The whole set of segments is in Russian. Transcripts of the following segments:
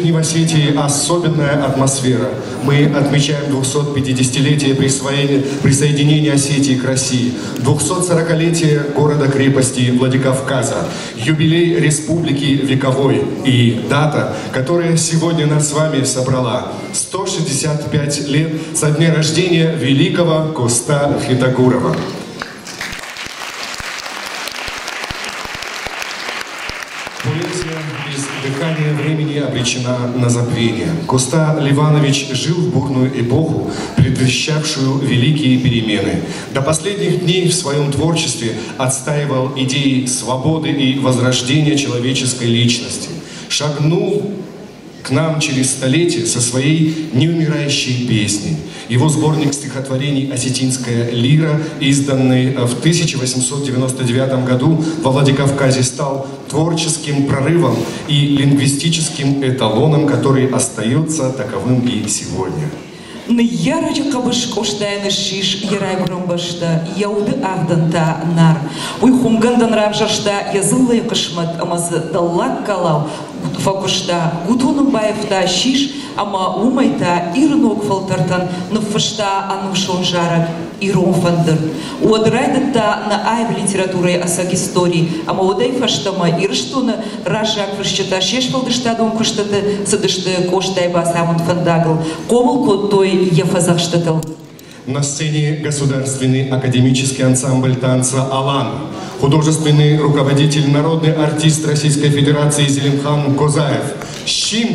дни в Осетии особенная атмосфера. Мы отмечаем 250-летие присоединения Осетии к России, 240-летие города-крепости Владикавказа, юбилей Республики Вековой и дата, которая сегодня нас с вами собрала. 165 лет со дня рождения великого Коста Хитагурова. Поэзия без дыхания времени обречена на забвение. Коста Ливанович жил в бурную эпоху, предвещавшую великие перемены. До последних дней в своем творчестве отстаивал идеи свободы и возрождения человеческой личности. Шагнул к нам через столетия со своей неумирающей песней. Его сборник стихотворений «Осетинская лира», изданный в 1899 году во Владикавказе, стал творческим прорывом и лингвистическим эталоном, который остается таковым и сегодня. Ярача кабыш коштайны шиш, ярай громбашта, яуды авданта нар. Уй хумгандан равжашта, языллы кышмат, амазы даллак калау, факушта, гутуну баевта шиш, ама умайта, ирнок фалтартан, нуфашта, анушон жарак, ирон фандыр. Уадрайдата на айв литературы асак истории, ама удай фаштама, ирштуна, ражак фашчата, шеш фалдыштадун куштаты, садышты коштай басамун фандагл, комыл той ефазахштатал. На сцене государственный академический ансамбль танца «Алан», художественный руководитель, народный артист Российской Федерации Зелимхан Козаев. Щим!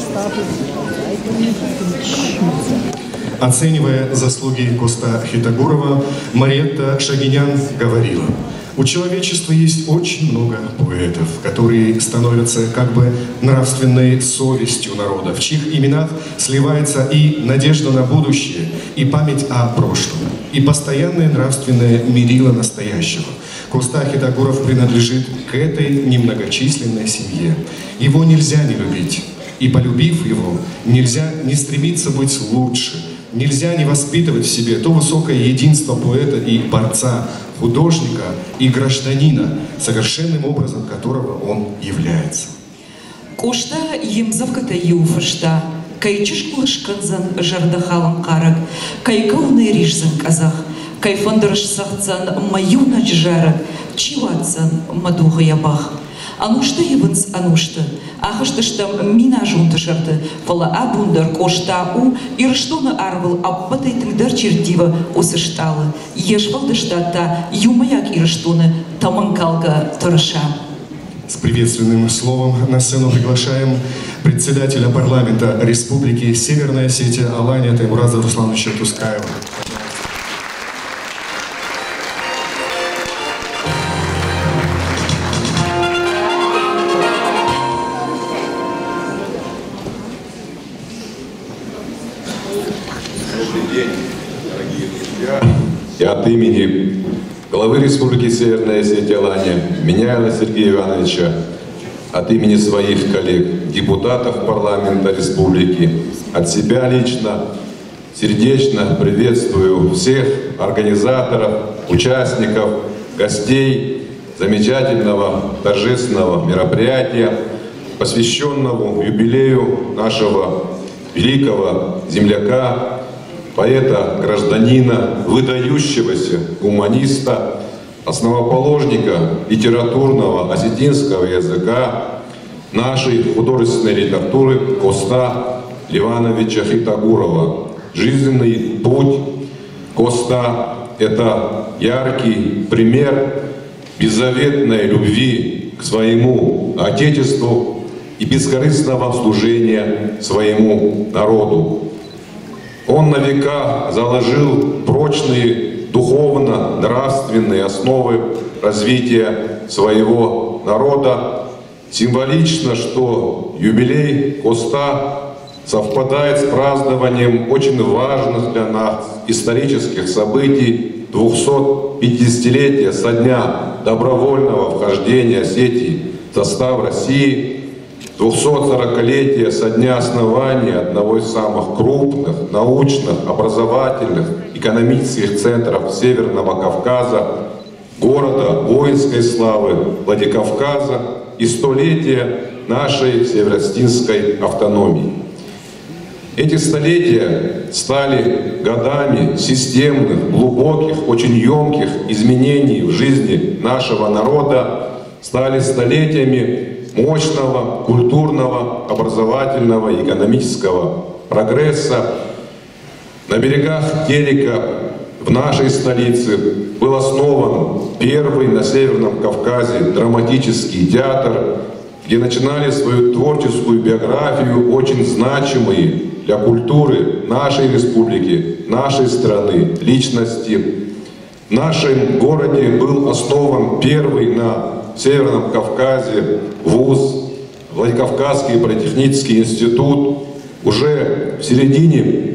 Оценивая заслуги Коста Хитагурова, Мариетта Шагинян говорила: у человечества есть очень много поэтов, которые становятся как бы нравственной совестью народа, в чьих именах сливается и надежда на будущее, и память о прошлом, и постоянное нравственное мерило настоящего. Коста Хитагуров принадлежит к этой немногочисленной семье. Его нельзя не любить, и полюбив его, нельзя не стремиться быть лучше. Нельзя не воспитывать в себе то высокое единство поэта и борца, художника и гражданина, совершенным образом которого он является. Кошта емзавката юфышта, кайчиш кулышканзан жардахалам карак, кайгауны рижзан казах, кайфандырышсахцан маюна джарак, чиватсан мадуха ябах. Анушта евенс анушта, ахыштыштам мина жунтышырды, фала абундар кошта у, ирштуны арвыл аббатай тыңдар чердива усышталы, ешвалдыштата юмаяк ирштуны таманкалга тұрыша. С приветственным словом на сцену приглашаем председателя парламента Республики Северная Осетия Алания Таймураза Руслановича Тускаева. И от имени главы Республики Северная Осетия Алания, Миняева Сергея Ивановича, от имени своих коллег, депутатов парламента республики, от себя лично, сердечно приветствую всех организаторов, участников, гостей замечательного торжественного мероприятия, посвященного юбилею нашего великого земляка, поэта, гражданина, выдающегося гуманиста, основоположника литературного осетинского языка, нашей художественной литературы Коста Ливановича Хитагурова. Жизненный путь Коста – это яркий пример беззаветной любви к своему Отечеству и бескорыстного служения своему народу. Он на века заложил прочные духовно-нравственные основы развития своего народа. Символично, что юбилей Коста совпадает с празднованием очень важных для нас исторических событий 250-летия со дня добровольного вхождения Осетии в состав России, 240-летия со дня основания одного из самых крупных научных, образовательных, экономических центров Северного Кавказа, города воинской славы Владикавказа и столетия нашей Северо-Осетинской автономии. Эти столетия стали годами системных, глубоких, очень емких изменений в жизни нашего народа, стали столетиями мощного культурного, образовательного и экономического прогресса. На берегах Терека в нашей столице был основан первый на Северном Кавказе драматический театр, где начинали свою творческую биографию очень значимые для культуры нашей республики, нашей страны личности. В нашем городе был основан первый на Северном Кавказе вуз, Владикавказский политехнический институт. Уже в середине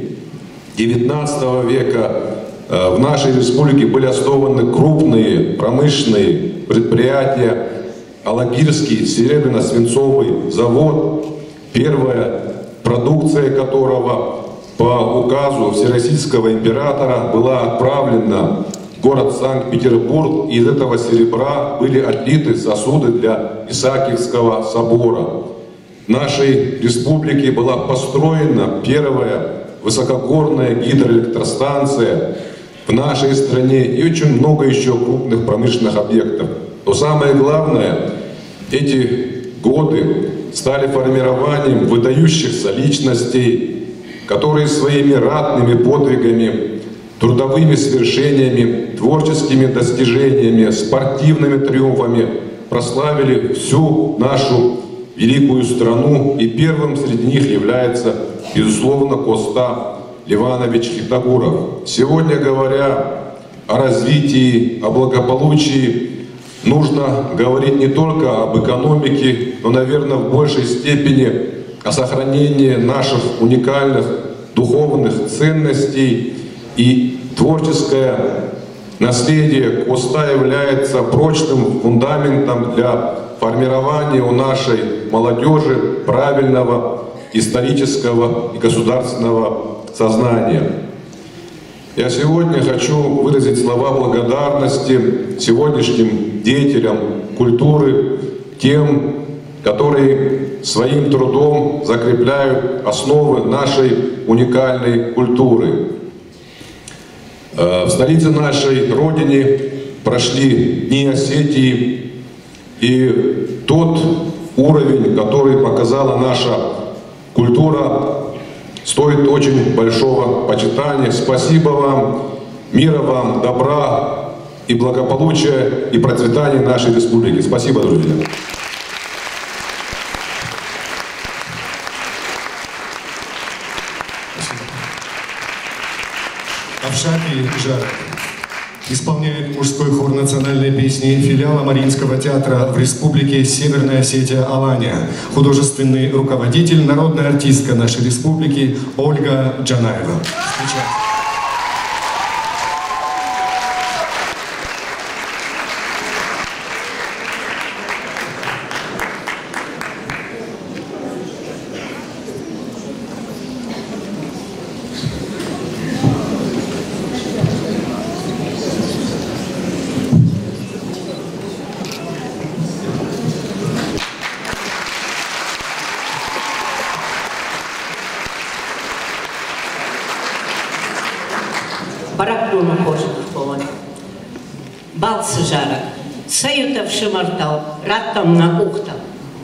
XIX века в нашей республике были основаны крупные промышленные предприятия. Алагирский серебряно-свинцовый завод, первая продукция которого по указу Всероссийского императора была отправлена город Санкт-Петербург, и из этого серебра были отлиты сосуды для Исаакиевского собора. В нашей республике была построена первая высокогорная гидроэлектростанция в нашей стране и очень много еще крупных промышленных объектов. Но самое главное, эти годы стали формированием выдающихся личностей, которые своими ратными подвигами, трудовыми свершениями, творческими достижениями, спортивными триумфами прославили всю нашу великую страну, и первым среди них является, безусловно, Коста Ливанович Хитагуров. Сегодня, говоря о развитии, о благополучии, нужно говорить не только об экономике, но, наверное, в большей степени о сохранении наших уникальных духовных ценностей. И творческое наследие Коста является прочным фундаментом для формирования у нашей молодежи правильного исторического и государственного сознания. Я сегодня хочу выразить слова благодарности сегодняшним деятелям культуры, тем, которые своим трудом закрепляют основы нашей уникальной культуры. В столице нашей Родины прошли Дни Осетии, и тот уровень, который показала наша культура, стоит очень большого почитания. Спасибо вам, мира вам, добра и благополучия и процветания нашей республики. Спасибо, друзья. Авшаки Жаров исполняет мужской хор национальной песни филиала Мариинского театра в Республике Северная Осетия Алания. Художественный руководитель, народная артистка нашей республики Ольга Джанаева. Встречайте. Баракдуна хожих повод. Балсы жара. Саютов шимартал, раттам на ухтал.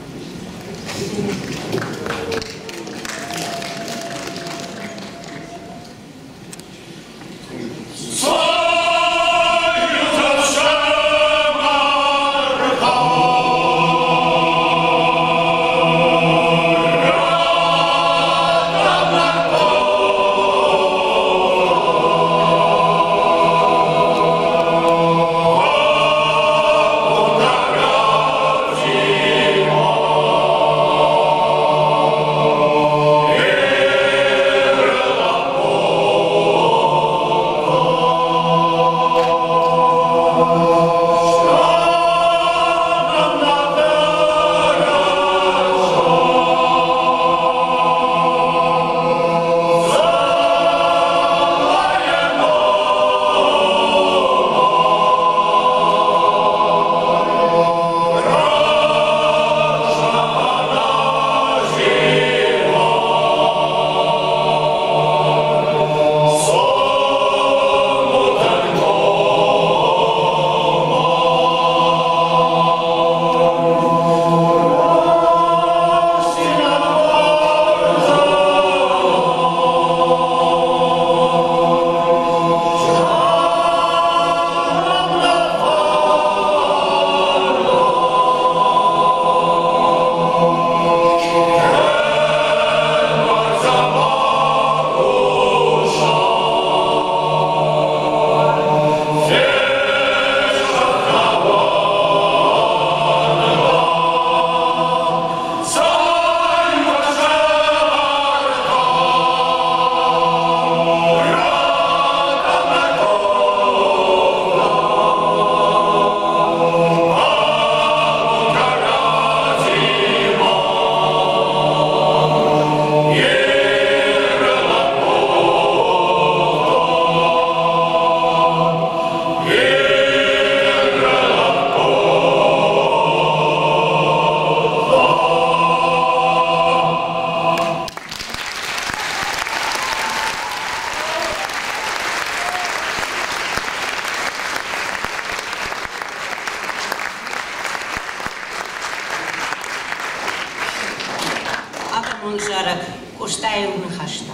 Жарак, Коштаев Михашта.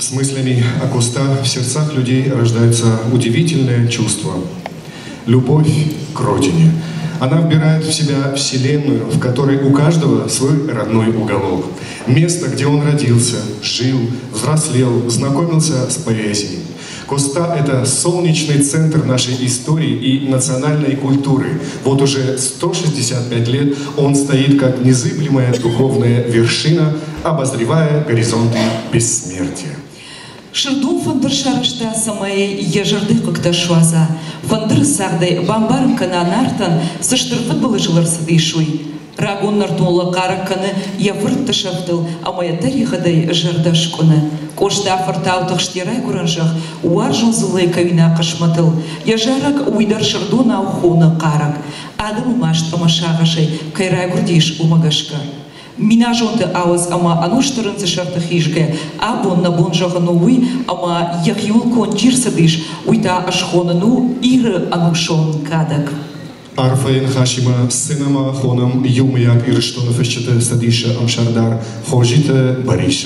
с мыслями о Коста в сердцах людей рождается удивительное чувство – любовь к родине. Она вбирает в себя вселенную, в которой у каждого свой родной уголок. Место, где он родился, жил, взрослел, знакомился с поэзией. Коста – это солнечный центр нашей истории и национальной культуры. Вот уже 165 лет он стоит как незыблемая духовная вершина, обозревая горизонты бессмертия. Шырдун фандыр шарышта самай ежырды кыкта шуаза. Фандыр сағдай бамбарын кана нартан сыштырфыт былы жылырсыды шуй. Рагун нартула караканы явыртты шафтыл, амая тарихадай жырдаш куны. Кошта фыртаутық штирай куранжақ уар жонзылы кавина қашматыл. Яжарак уйдар шырдуна ухуны қарак. Адым умашт амашағашай кайрай гурдиш умагашка. Мина жонты ауыз ама ануштырынцы шартых ишге, абон на бон жағыну ама яхюл кон жирсадыш, уйта ашхоныну иры анушон кадак. Арфаин Хашима сыном Ахоном Юмяк Ирштонов Ищете Садиша Амшардар Хожите Барише.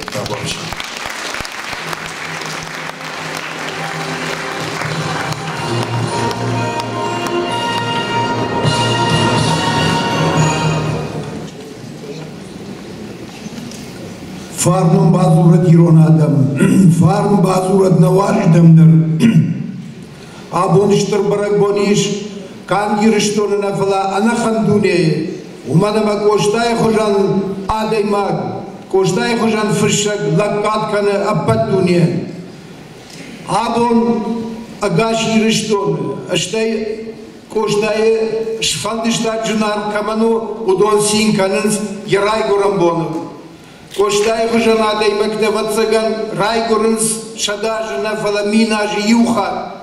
Farnum bazurat iron adam, farn bazurat nawaj damdır. Aboniştir bırak boniş, kan giriştonu nafla ana khandune. Umadama koştay hojan adaymak, koştay hojan fışak lakat kanı abbat dünya. Abon agaş giriştonu, işte koştay şfandışlar cünar kamanu udon sin kanın yaray gorambonu. Koştay hojan adaymak da vatsagan ray gorins şadajına fala minaj yuha.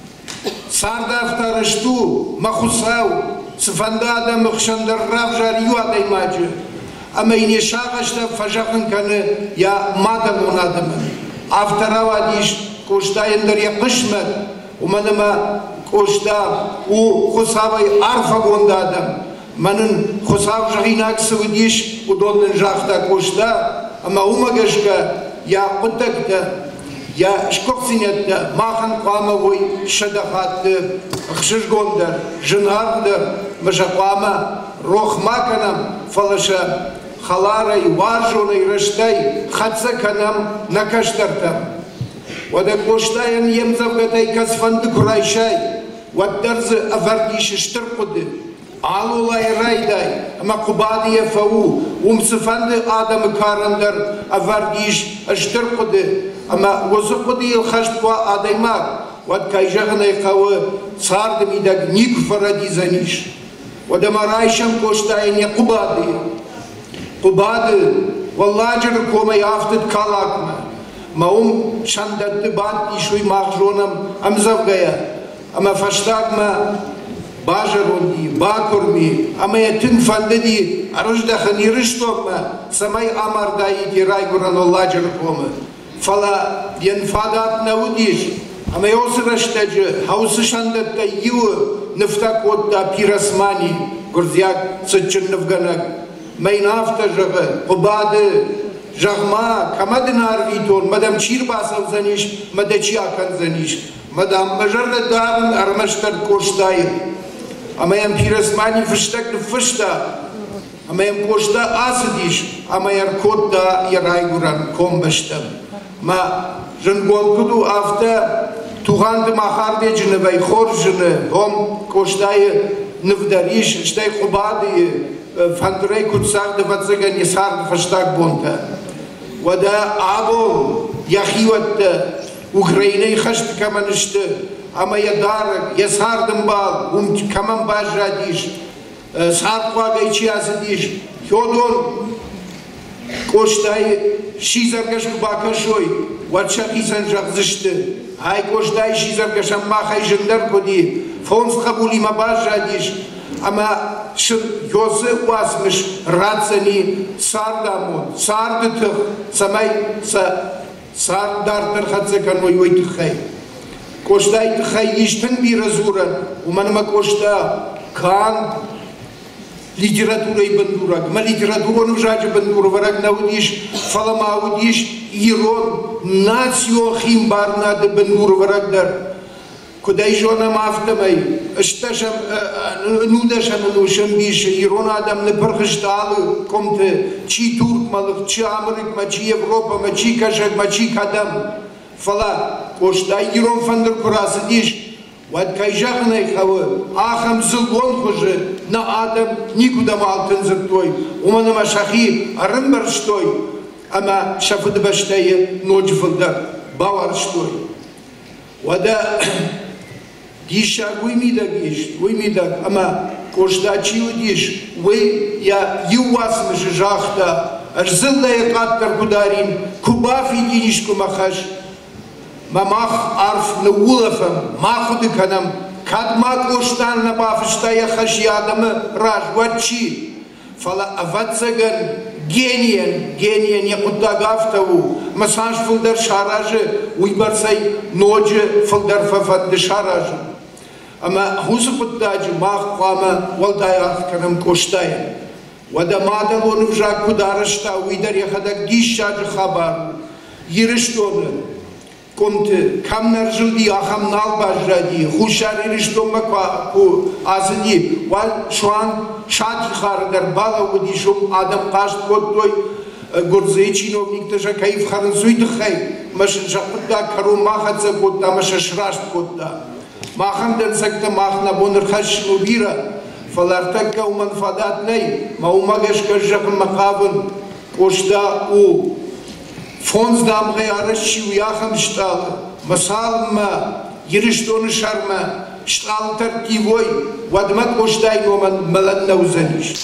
Sarda aftarıştu, mahusav, sıfandada mıkşandar ravjar yuaday macı. Ama yine şağaçta fajakın kanı ya madam onadımı. Aftarava diş koştayındır ya kışmet. Umanıma koşta u husavay arfa gondadım. Manın husav jahinak sıvı diş udonun jakta koşta. Ama umagaşka ya kutakta. Я шкоксинетта, махан квамовой шадахатты, хшишгондер, жинардер, мажаквама, рохмаканам, фалаша, халарай, варжуной, раштай, хацаканам, накаштартам. Вада коштаян емзавгатай касфанды курайшай, ваддарзы авардиши штыркуды, алулай райдай, макубадия фау, умсыфанды адамы карандар, авардиш штыркуды, Ama vozuklu değil haştva adaymak, vat kayjağınay kavı sardım idak nik faradizaniş. Vadama rayşam koştayın ya kubadı. Kubadı, vallacır komay aftıt kalakma. Maum şandattı bat işuy mağjonam amzavgaya. Ama faştagma bajarondi, bakurmi, ama yatın fandedi, arıjdakın irıştokma, samay amardayı diray guran vallacır komay. Fala diyen fadat naudiş, ama yosraştacı, hausışandatta yivu, nıftakotta pirasmani, gurziyak sıçınlıvganak, maynaftajıgı, kubadı, jagma, kamadın arviton, madam çirbasav zaniş, madaçiyakan zaniş, madam majarda darın armaştar koştayı, ama yan pirasmani fıştaklı fışta, ama yan koşta asıdiş, ama yan kotta yarayguran kombaştam. Ma jângonkudu afta tuğandı maharde jını vay khor jını hom koştayı nıvdariş ştay kubadı fantray kutsardı vatsagan yasardı fashtak bonta vada abo yahivat Ukrayna'yı khaşt kamanıştı ama yadarık yasardım bal kaman bajradiş sarkva gayçi asıdiş yodon koştayı Şizargaşk bakışoy, vatşak izan jagzıştı. Hay koşday şizargaşan mahay jındar kodi, fons kabuli mabajadiş. Ama şın yosu vasmış ratsani sardamon, sardıtık, samay sardartır hatsakan oy oy tıkhay. Koşday tıkhay iştin bir azuran, umanıma koşta kan, литературой бандурак, ма литературон в жаджи бандура, варак наудиш, фалама аудиш, ирон, нацио химбарна де бенур варагдар. Куда жонам автомай, шташам, нудашам нушам бише, ирон адам не пархшталы, комте чи турк малых, чи Америк, чи Европа, чи кашак, чи кадам. Фала, кошта ирон фандер курасы диш. Вот кайжахнай хавы, ахам зылон хуже, на адам никуда малтын зыртой. Уманама шахи арымбар штой, ама шафыды баштайы ночь фылдар, бавар штой. Вада диша гуймидак, ама кошта чиу диш, вы я ювасмыши жахта, аж зылдая каттар кударин, кубаф и динишку махаш. Мамах арф на улафам, махуды канам, кадма коштан на бафштая хашьядамы ражвачи. Фала авацаган гения не удагавтаву, масанж фулдар шаражи, уйбарсай ноджи фулдар фафадды шаражи. Ама хусупуттаджи мах хвама валдая канам коштая. Вада мадалон вжак кударашта, уйдар яхадак дишаджи хабар. Ерештоны. Комте камнар жылди ахам налбажради хушари что мака ку азни вал шуан шати хардар бала уди шум адам кашт коттой горзей чиновник тажа кайф харн суйт хай машин жакта кару махаца котта маша шрашт котта махан ден сакта махна бонер хаш убира фалартака уман фадат nei маумагаш кажак макавн кошта у Фонс дамгы арышчу яхам шталы, масалма, ерештоны шарма, штал тартивой, вадмат коштай номан малан наузаниш.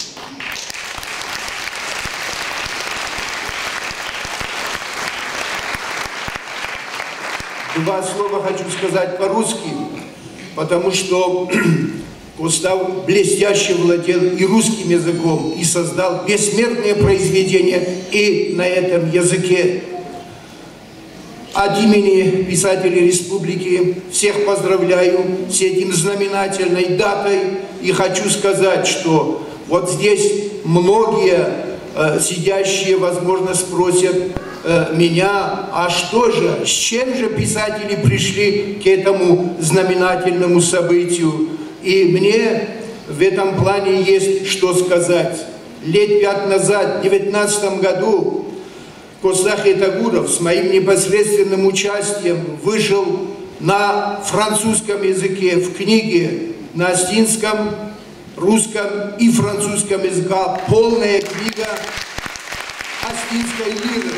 Два слова хочу сказать по-русски, потому что Костав блестяще владел и русским языком, и создал бессмертные произведения и на этом языке. От имени писателей республики всех поздравляю с этим знаменательной датой. И хочу сказать, что вот здесь многие сидящие, возможно, спросят меня, а что же, с чем же писатели пришли к этому знаменательному событию? И мне в этом плане есть что сказать. Лет 5 назад, в 2019 году, Коста Хайтагуров с моим непосредственным участием вышел на французском языке в книге на астинском, русском и французском языках. Полная книга астинской лиры.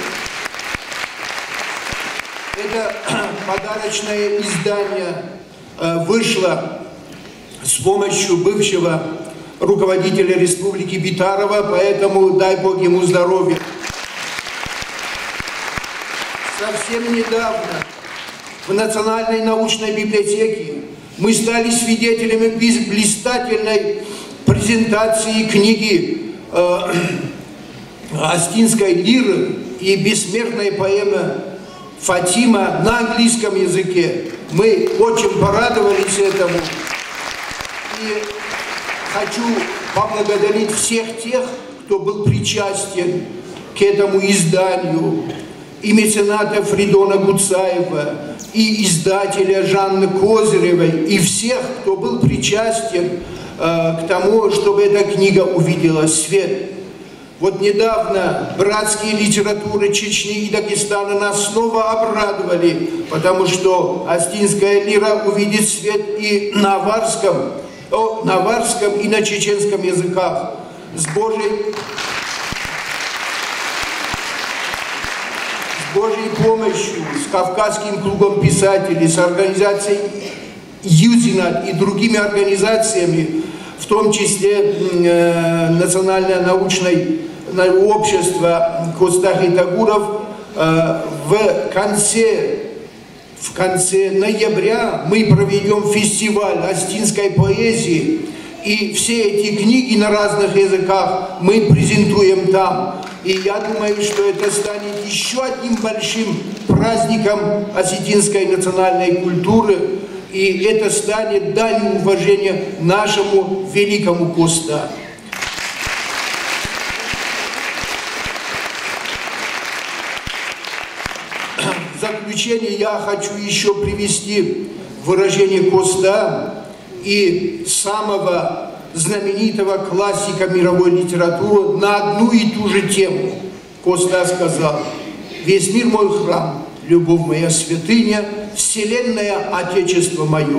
Это подарочное издание вышло с помощью бывшего руководителя республики Битарова, поэтому дай Бог ему здоровья. Совсем недавно в Национальной научной библиотеке мы стали свидетелями блистательной презентации книги астинской лиры и бессмертной поэмы Фатима на английском языке. Мы очень порадовались этому. И хочу поблагодарить всех тех, кто был причастен к этому изданию, и мецената Фридона Гуцаева, и издателя Жанны Козыревой, и всех, кто был причастен к тому, чтобы эта книга увидела свет. Вот недавно братские литературы Чечни и Дагестана нас снова обрадовали, потому что астинская лира увидит свет и на аварском и на чеченском языках. С Божьей помощью, с Кавказским кругом писателей, с организацией Юзинат и другими организациями, в том числе Национальное научное общество Коста Хайтагуров, в конце ноября мы проведем фестиваль астинской поэзии, и все эти книги на разных языках мы презентуем там. И я думаю, что это станет еще одним большим праздником осетинской национальной культуры, и это станет данью уважения нашему великому Коста. заключение я хочу еще привести выражение Коста и самого знаменитого классика мировой литературы на одну и ту же тему. Коста сказал: «Весь мир мой храм, любовь моя святыня, вселенная отечество мое».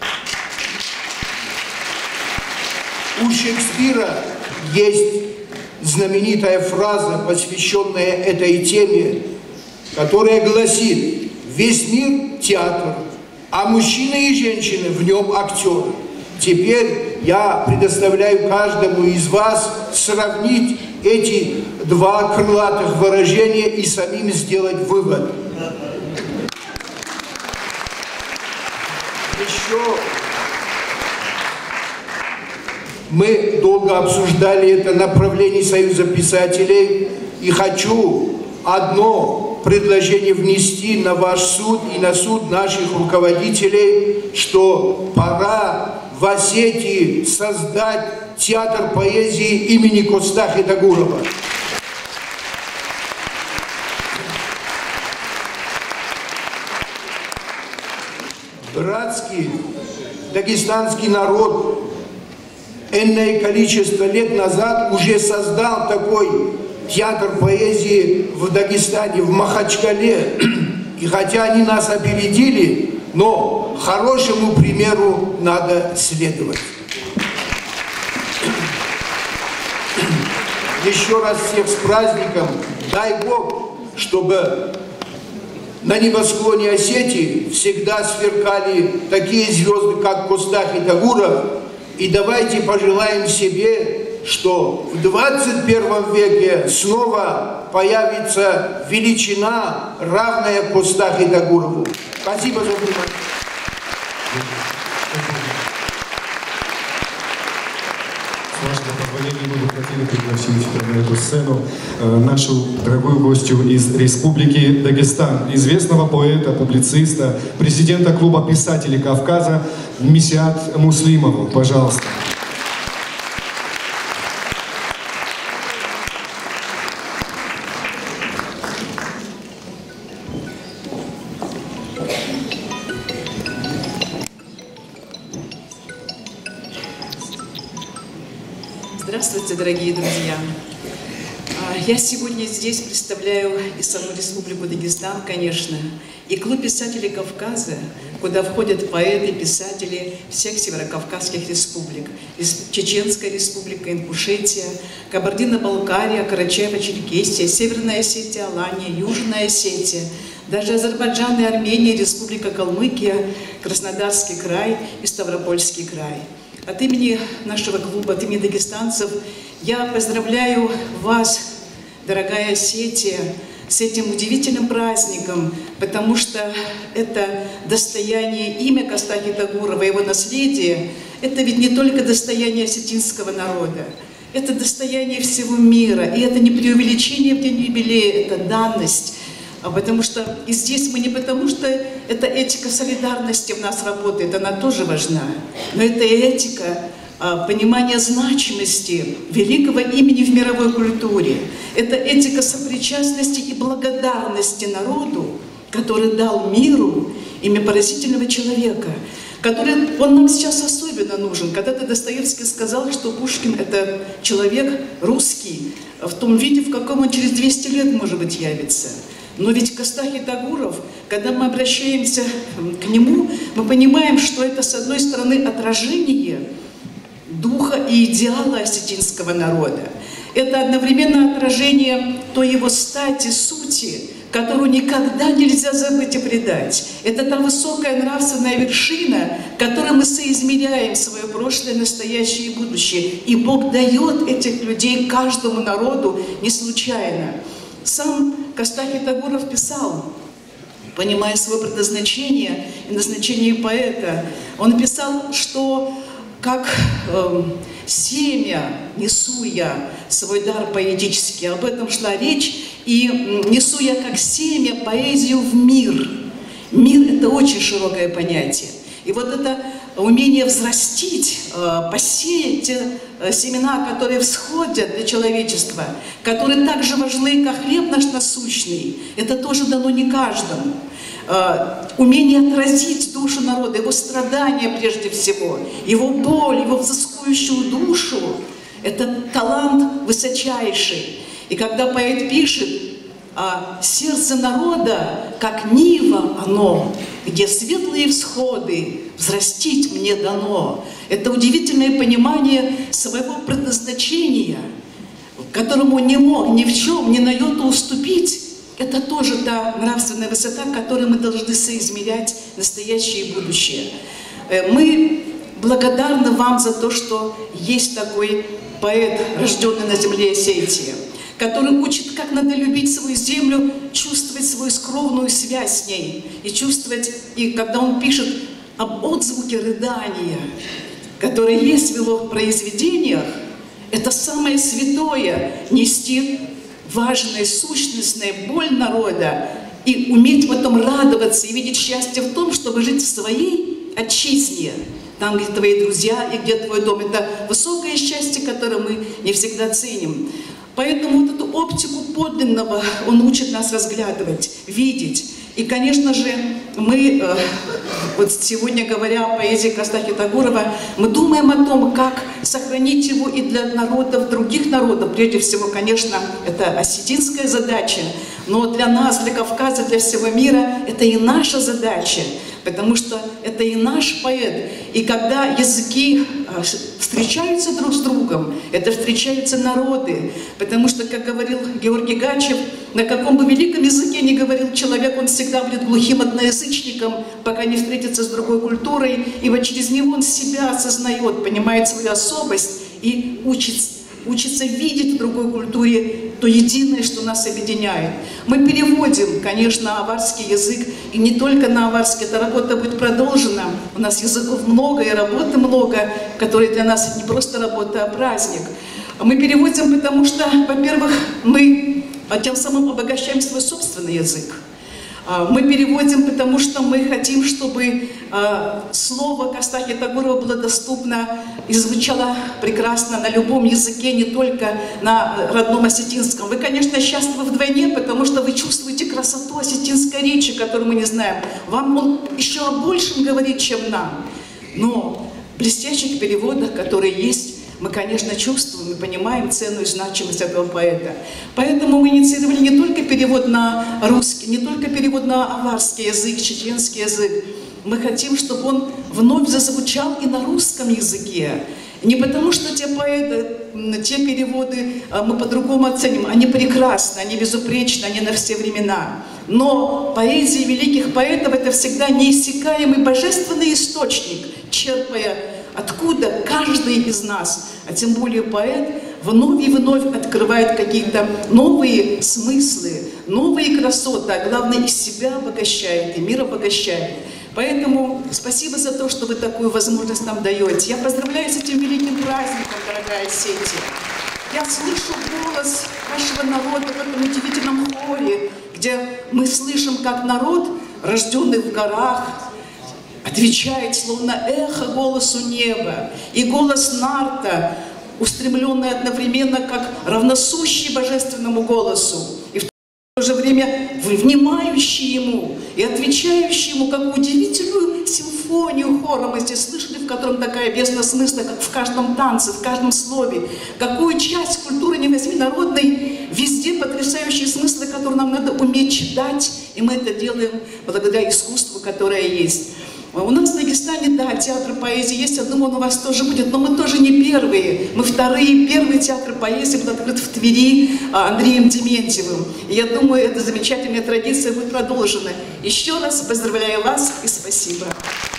У Шекспира есть знаменитая фраза, посвященная этой теме, которая гласит: «Весь мир – театр, а мужчины и женщины в нем актеры». Теперь я предоставляю каждому из вас сравнить эти два крылатых выражения и самим сделать вывод. Еще мы долго обсуждали это направление Союза писателей, и хочу одно предложение внести на ваш суд и на суд наших руководителей, что пора в Осетии создать театр поэзии имени Коста Хитагурова. Братский дагестанский народ энное количество лет назад уже создал такой театр поэзии в Дагестане, в Махачкале. И хотя они нас опередили, но хорошему примеру надо следовать. Еще раз всех с праздником. Дай Бог, чтобы на небосклоне Осетии всегда сверкали такие звезды, как Коста Хитагуров. И давайте пожелаем себе, что в 21 веке снова появится величина, равная Коста Хитагурову. Спасибо за внимание. С вашего позволения мы бы хотели пригласить на эту сцену нашу дорогую гостью из Республики Дагестан, известного поэта, публициста, президента клуба писателей Кавказа Месиат Муслимову. Пожалуйста. Здравствуйте, дорогие друзья! Я сегодня здесь представляю и саму Республику Дагестан, конечно, и клуб писателей Кавказа, куда входят поэты, писатели всех северокавказских республик. Чеченская республика, Ингушетия, Кабардино-Балкария, Карачаево-Черкесия, Северная Осетия, Алания, Южная Осетия, даже Азербайджан и Армения, Республика Калмыкия, Краснодарский край и Ставропольский край. От имени нашего клуба, от имени дагестанцев, я поздравляю вас, дорогая Осетия, с этим удивительным праздником, потому что это достояние, имя Коста Хитагурова, его наследие, это ведь не только достояние осетинского народа, это достояние всего мира, и это не преувеличение в день юбилея, это данность. Потому что и здесь мы не потому, что эта этика солидарности в нас работает, она тоже важна, но это этика понимания значимости великого имени в мировой культуре. Это этика сопричастности и благодарности народу, который дал миру имя поразительного человека, который, он нам сейчас особенно нужен. Когда-то Достоевский сказал, что Пушкин – это человек русский, в том виде, в каком он через 200 лет, может быть, явится. Но ведь Коста Хитагуров, когда мы обращаемся к нему, мы понимаем, что это, с одной стороны, отражение духа и идеала осетинского народа. Это одновременно отражение той его стати, сути, которую никогда нельзя забыть и предать. Это та высокая нравственная вершина, которой мы соизмеряем свое прошлое, настоящее и будущее. И Бог дает этих людей каждому народу не случайно. Сам Коста Хитагуров писал, понимая свое предназначение и назначение поэта, он писал, что как семя несу я свой дар поэтический, об этом шла речь, и несу я как семя поэзию в мир. Мир – это очень широкое понятие. И вот это умение взрастить, посеять те семена, которые всходят для человечества, которые так же важны, как хлеб наш насущный, это тоже дано не каждому. умение отразить душу народа, его страдания прежде всего, его боль, его взыскующую душу. Это талант высочайший. И когда поэт пишет: «Сердце народа, как нива оно, где светлые всходы взрастить мне дано». Это удивительное понимание своего предназначения, которому он не мог ни в чем, ни на йоту уступить. Это тоже та нравственная высота, которой мы должны соизмерять настоящее и будущее. Мы благодарны вам за то, что есть такой поэт, рожденный на земле Осетии, который учит, как надо любить свою землю, чувствовать свою скромную связь с ней. И чувствовать, и когда он пишет об отзвуке рыдания, которое есть в его произведениях, это самое святое — нести важная, сущностная боль народа и уметь в этом радоваться и видеть счастье в том, чтобы жить в своей отчизне, там, где твои друзья и где твой дом. Это высокое счастье, которое мы не всегда ценим. Поэтому вот эту оптику подлинного он учит нас разглядывать, видеть. И, конечно же, мы, вот сегодня говоря о поэзии Костахи Тагурова, мы думаем о том, как сохранить его и для народов, других народов. Прежде всего, конечно, это осетинская задача, но для нас, для Кавказа, для всего мира это и наша задача, потому что это и наш поэт. И когда языки встречаются друг с другом, это встречаются народы, потому что, как говорил Георгий Гачев, на каком бы великом языке ни говорил человек, он всегда будет глухим одноязычником, пока не встретится с другой культурой, и вот через него он себя осознает, понимает свою особость и учится видеть в другой культуре то единое, что нас объединяет. Мы переводим, конечно, аварский язык, и не только на аварский, эта работа будет продолжена. У нас языков много и работы много, которые для нас не просто работа, а праздник. Мы переводим, потому что, во-первых, мы тем самым обогащаем свой собственный язык. Мы переводим, потому что мы хотим, чтобы слово Костахи Тагурова было доступно и звучало прекрасно на любом языке, не только на родном осетинском. Вы, конечно, счастливы вдвойне, потому что вы чувствуете красоту осетинской речи, которую мы не знаем. Вам он еще о большем говорит, чем нам. Но в блестящих переводах, которые есть, мы, конечно, чувствуем и понимаем цену и значимость этого поэта. Поэтому мы инициировали не только перевод на русский, не только перевод на аварский язык, чеченский язык. Мы хотим, чтобы он вновь зазвучал и на русском языке. Не потому, что те поэты, те переводы мы по-другому оценим. Они прекрасны, они безупречны, они на все времена. Но поэзия великих поэтов — это всегда неиссякаемый божественный источник, черпая откуда каждый из нас, а тем более поэт, вновь и вновь открывает какие-то новые смыслы, новые красоты, а главное, из себя обогащает, и мир обогащает. Поэтому спасибо за то, что вы такую возможность нам даете. Я поздравляю с этим великим праздником, дорогая Осетия. Я слышу голос вашего народа в этом удивительном хоре, где мы слышим, как народ, рожденный в горах, отвечает, словно эхо, голосу неба. И голос нарта, устремленный одновременно, как равносущий божественному голосу. И в то же время внимающий ему и отвечающий ему, как удивительную симфонию хора мы здесь слышали, в котором такая бездна смысла, как в каждом танце, в каждом слове. Какую часть культуры не возьми народной, везде потрясающие смыслы, которые нам надо уметь читать, и мы это делаем благодаря искусству, которое есть. У нас в Дагестане, да, театр поэзии есть, я думаю, он у вас тоже будет, но мы тоже не первые, мы вторые. Первый театр поэзии был открыт в Твери Андреем Дементьевым. И я думаю, эта замечательная традиция будет продолжена. Еще раз поздравляю вас и спасибо.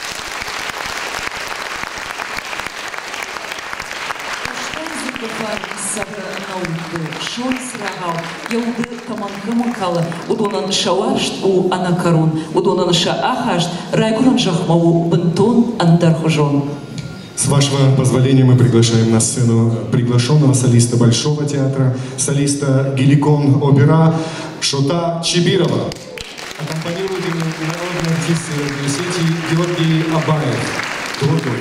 Шон срагал, яуды таманкамы калы, удонан шавашт у анакарун, удонан шаахашт, райгуран жахмаву бентон андархужон. С вашего позволения мы приглашаем на сцену приглашенного солиста Большого театра, солиста Геликон опера Шота Чибирова. Аккомпанирует ему народный артист Осетии Георгий Абаев. Дорогой.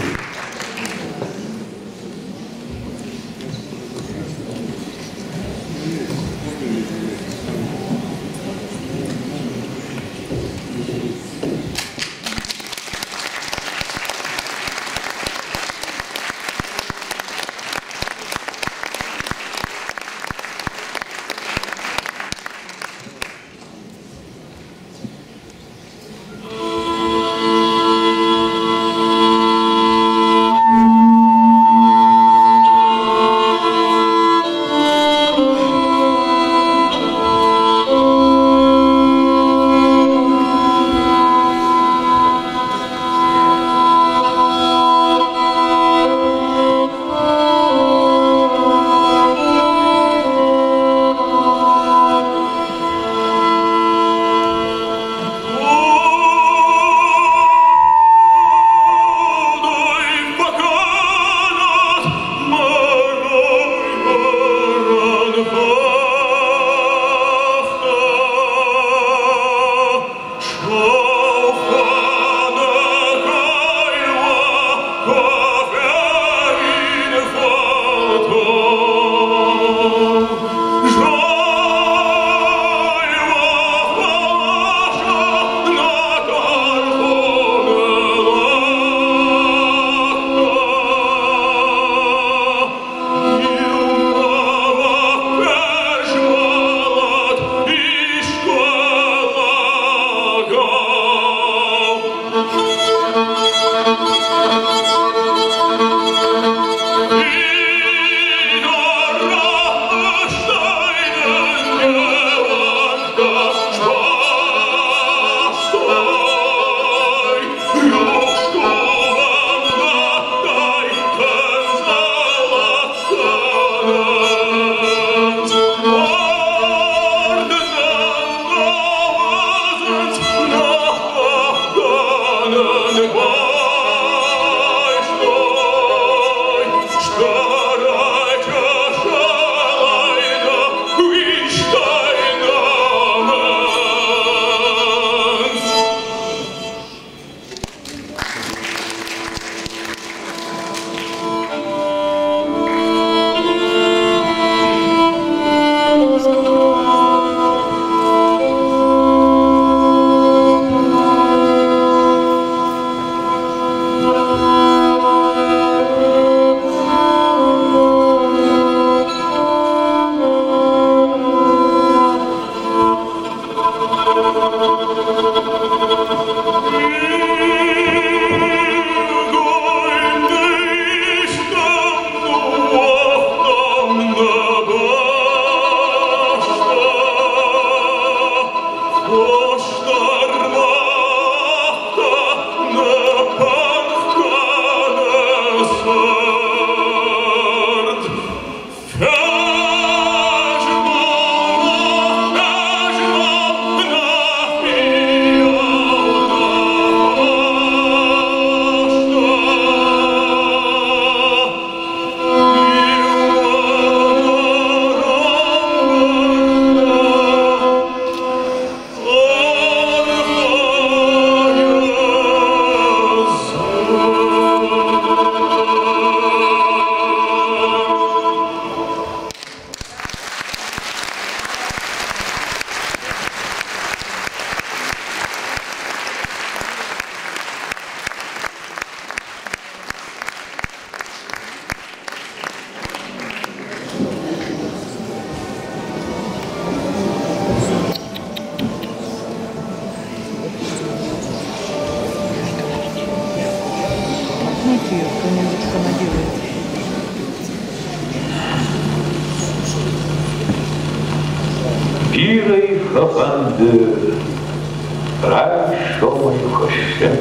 Пирой хапанды, раньше мою хощен,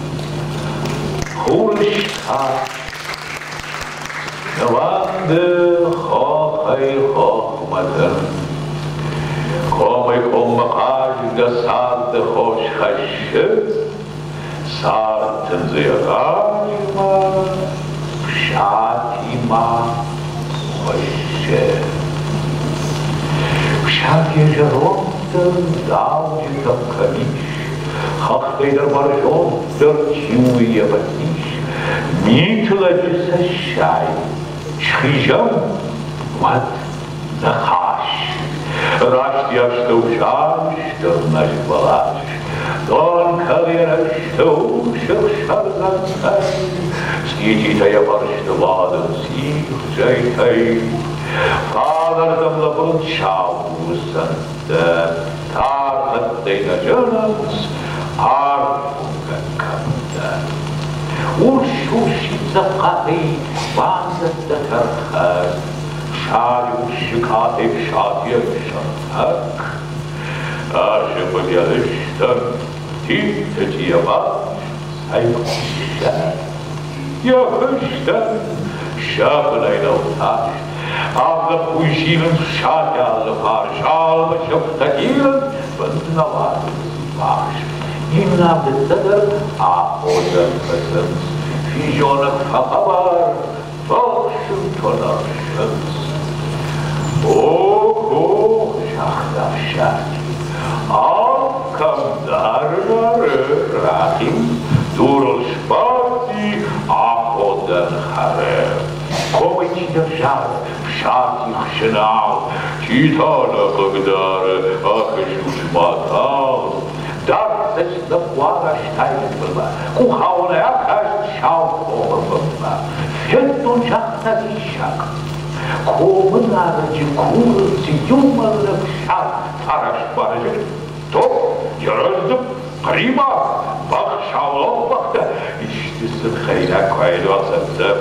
хулишка, шаванды хохай хохматер, комай коммахаж гасанды хош хощен, сартын зиягайма, пшатима хощен. Всякие жеронтер даудитов камиш, хахтейдер баржонтер чуя батиш, нитлади сащай, чхижам ват нахаш. Раштя что ушам, что наш балаш, тон кавера что ушах шарзантай, скититая барштвадом сих жайтай. Kadardam labın çavusanda, tarhattayla canımız, arfunga kapta. Urşuşitza katı, vanzatta tarhat, şaruşu katı, şatiyem şartak. Aşı bılyalıştan, tintetiye baş, sayıkıştan, yakıştan, şapınayla utaş. Авлап уйшилен шатялы паршалбы шоқтакилен бынднавады баш. Имнавдыдыр ақодан кызын, фижонық фақабар, бақшын тонаршыныз. Ох, шақтар шаки, ақамдарлары рахим, дурыл шпати ақодан харем. Комыти держал, шатих шинал, читала когда-то, ах, и шмотал. Дарцать на плана штайна была, кухауная акашчал была. Фенту чахта вищак, комы наради курцы, юморных шаг, тараш баржи. То, яраздым, прима, бахшалов бахта, ишти хайна кайдуасында.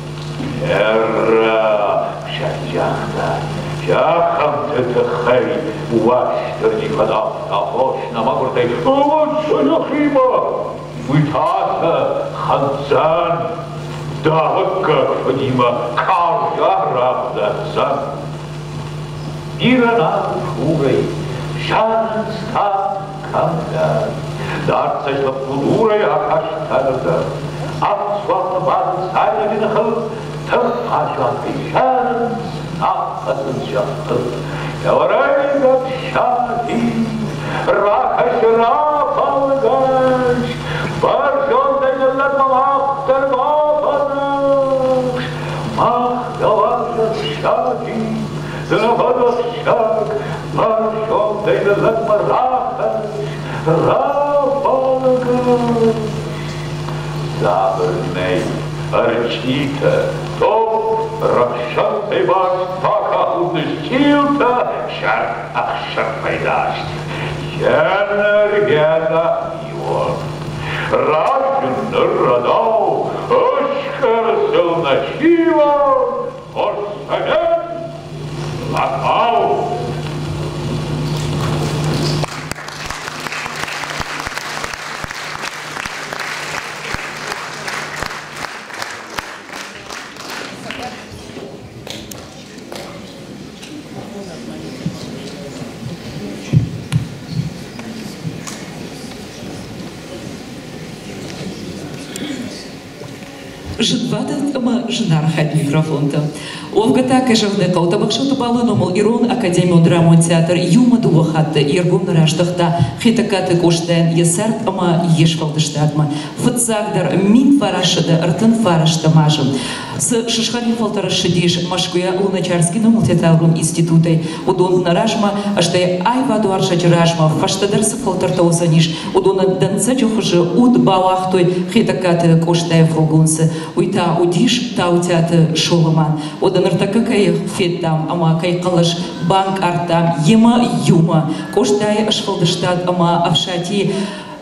Эрра, шатяхта, шахам тетахай, уаштер никогда, ахош намагуртай, вот шалахима, вытата, ханзан, давка, шадима, каржаравдасан. Ирана фурой, шанста камдан, дарца шлапудурой акаштарда. Асфальт базы сайын хыл, тырқашан бейшан, аққасын жаққыл. Яварайда шаки, рақашыра қалғаш, бар жолдайдылар мақтар бапанаш. Мақтаварда шаки, дұнағада шак, бар жолдайдылар мақташ, рапалғаш. Забырней, арчита, топ, ракшантай баш, така удыштилта, шар ахшар пайдашт. Янар яна ион. Раджунар радау, ошкар сылнашива, орсаген, лакау. Жидвадат ама жинархат микрофонта. Овгата кажавдека утабакшату балынумул Ирон Академию драму театр юма дувахатты иргун раштахта хитакаты коштен есарт ама ешвалдыштадма. Фыцагдар мин фарашыда ыртын фараштамажым. С шишхани фалтарашыдиш Машкуя Луначарский мультитеатрум институтой удон наражма аштай айваду аршачыражма фаштадарсы фалтартаузаниш удона данцачухыжы уд бауахтой хитакаты коштай фругунсы уйта удиш таутяты шоломан оданыртакы кай феттам ама кай калыш банк артам ема юма коштай ашфалдыштад ама авшати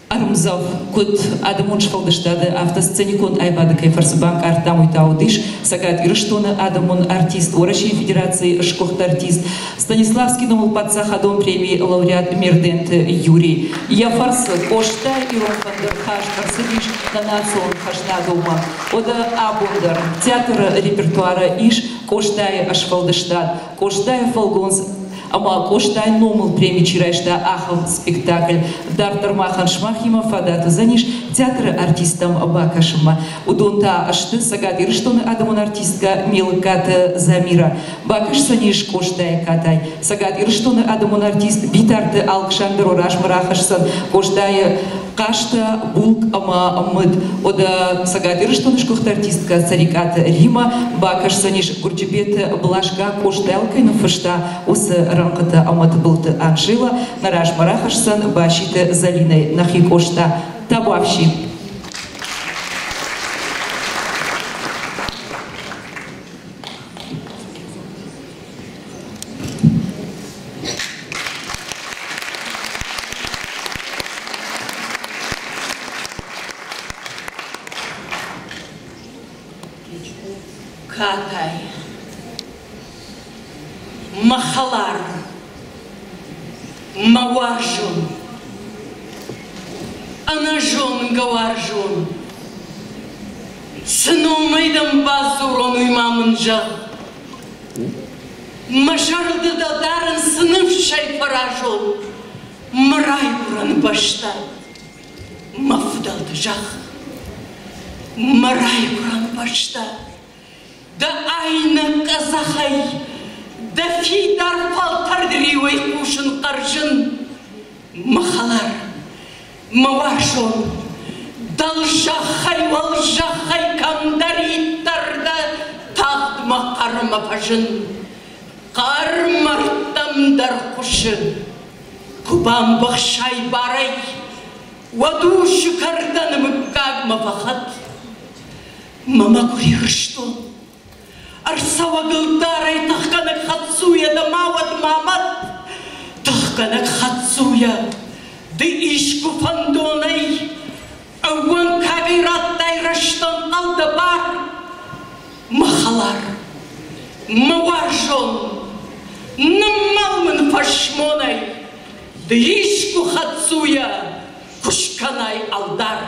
Армзов кут адамун шфалдыштады автосценикон айбады кайфарсыбанк артам уйтаудыш сагат ирыштоны адамун артист Российской Федерации шкохт артист Станиславский номул подсахадон премии лауреат Мердент Юрий. Я фарс кошта ирон фандер хаш фарсыбиш на национ хашна дома. Ода абундар театр репертуара иш коштая ашфалдыштад коштая фалгонс. Ама коштай номул премии чирайшта ахал спектакль Дартер Махан Шмахима Фадату Заниш театр артистам Бакашима. Удонта ашты сагат ирыштоны адамун артистка Мелката Замира. Бакаш Саниш коштай катай. Сагат ирыштоны адамун артист Битарты Алкшандр Ураш Марахашсан коштай Кашта Булк Ама Мыд. Ода сагат ирыштоны шкохт артистка Цариката Рима. Бакаш Саниш Гурчебет Блашка коштайлкай нафышта усы ранката амат былты Анжела, нараш марахашсан башиты Залиной нахи кошта табавши. Катай. Махалар, Маваржун, Анажон Гаваржун, Сыном Майдан Базурон Уймамынжа, Мажарды Дадаран Сынывшай Паражон, Марайбуран Башта, Мафдалды Жах, Марайбуран Башта, Да Айна Казахай, Да фидар палтар дривай кушын қаржын, Махалар, Маваржон, Далжахай, Валжахай, Камдар иттарда Тағдыма қарыма пажын, Қармартамдар құшын, Кубам бақшай барай, Вадушы карданымы кагма фахат, Мама курир что? Арсава гылдарай тахканак хатсуя да мавад мамат, Тахканак хатсуя да ишку фандонай, Ауан кагираттай раштан алда бар, Махалар, Маваржон, Намалмын фашмонай, да ишку хатсуя кушканай алдар.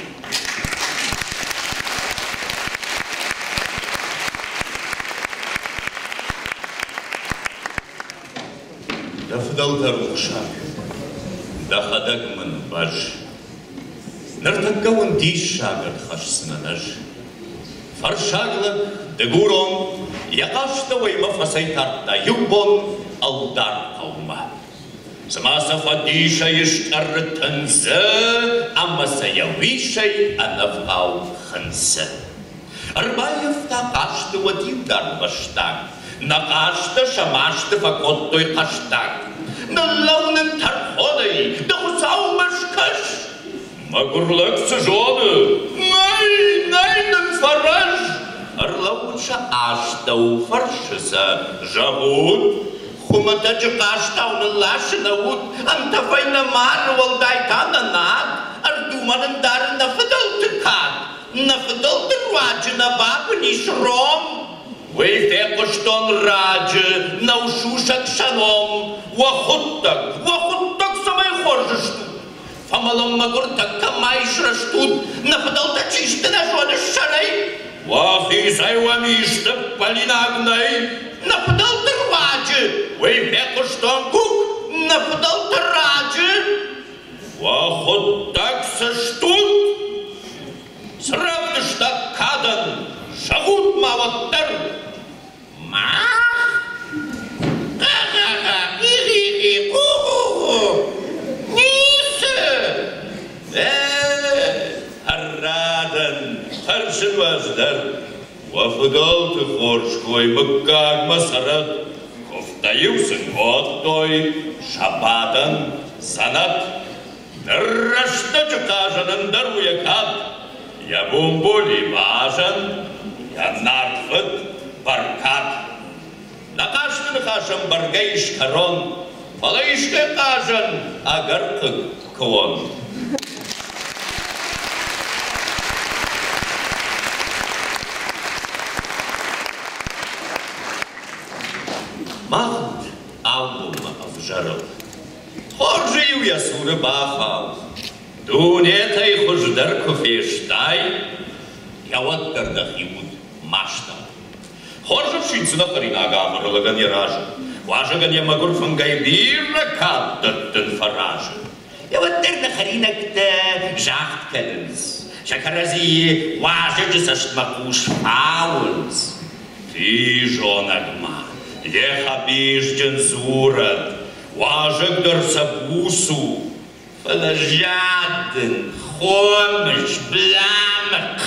Дафдалтар лукшак, дахадагман баж, Нартаккаван диш шагат хашсынанаж, Фаршаглак дегурон, Якаштавайма фасайтарта юбон алдар каума. Замаса фадиша ишкартанза, Амасая вишай анавгау ханса. Арбаев такашты вадивдар баштаг, Накашта шамашты факоттой каштаг, Налауным тарходой, да хусау башкаш. Магурлак сажоны, найден фараж. Арлауча аштау фаршиса жагут, Хуматачы каштауны лашынаут, Антафайна марвал дайтана над, Ардуманын дарын нафыдалты кад, Нафыдалты раджы на бабы нишром. Вейфе коштон раджи, наушушак шаном, Вахуттак самай хоржышту. Фамалом магуртак камайшраштут, Нафыдалта чишты на жоны шарай. Вахи сайвамиштак полинагнай, Нафыдалты раджи, Вейфе коштон кук, Нафыдалты раджи. Вахуттак саштут, Сравдыштак кадан, Шагут маваттар. Мах! Ха-ха-ха! Ихи-хи! Ху-ху-ху! Нисы! Аррадан! Харшын ваздар! Вафыдалты хоршкой мыккаг масарат! Кофтаюсын готтой! Шабадан! Санат! Дыррашта чукажанын даруякат! Я бумбули важен! Я нарфыт баркат. Накаштын хашым баргайш карон, Балайшка кажан агаркык куон. ясуры бахал. Дунетай хождар кофештай. Я вот пердах ибуд машта. Хоржа пшинцина харина гамрла ганьяража. Важа ганья магур фангайбирна каддаттен фаража. Я вот пердах харина кта жахт каленс. Шакарази важа джисашт макуш фаунс. Ты жонагма. Леха бижден зурат. Важа гдарсабусу. Фалажаден. Хомыш бламак.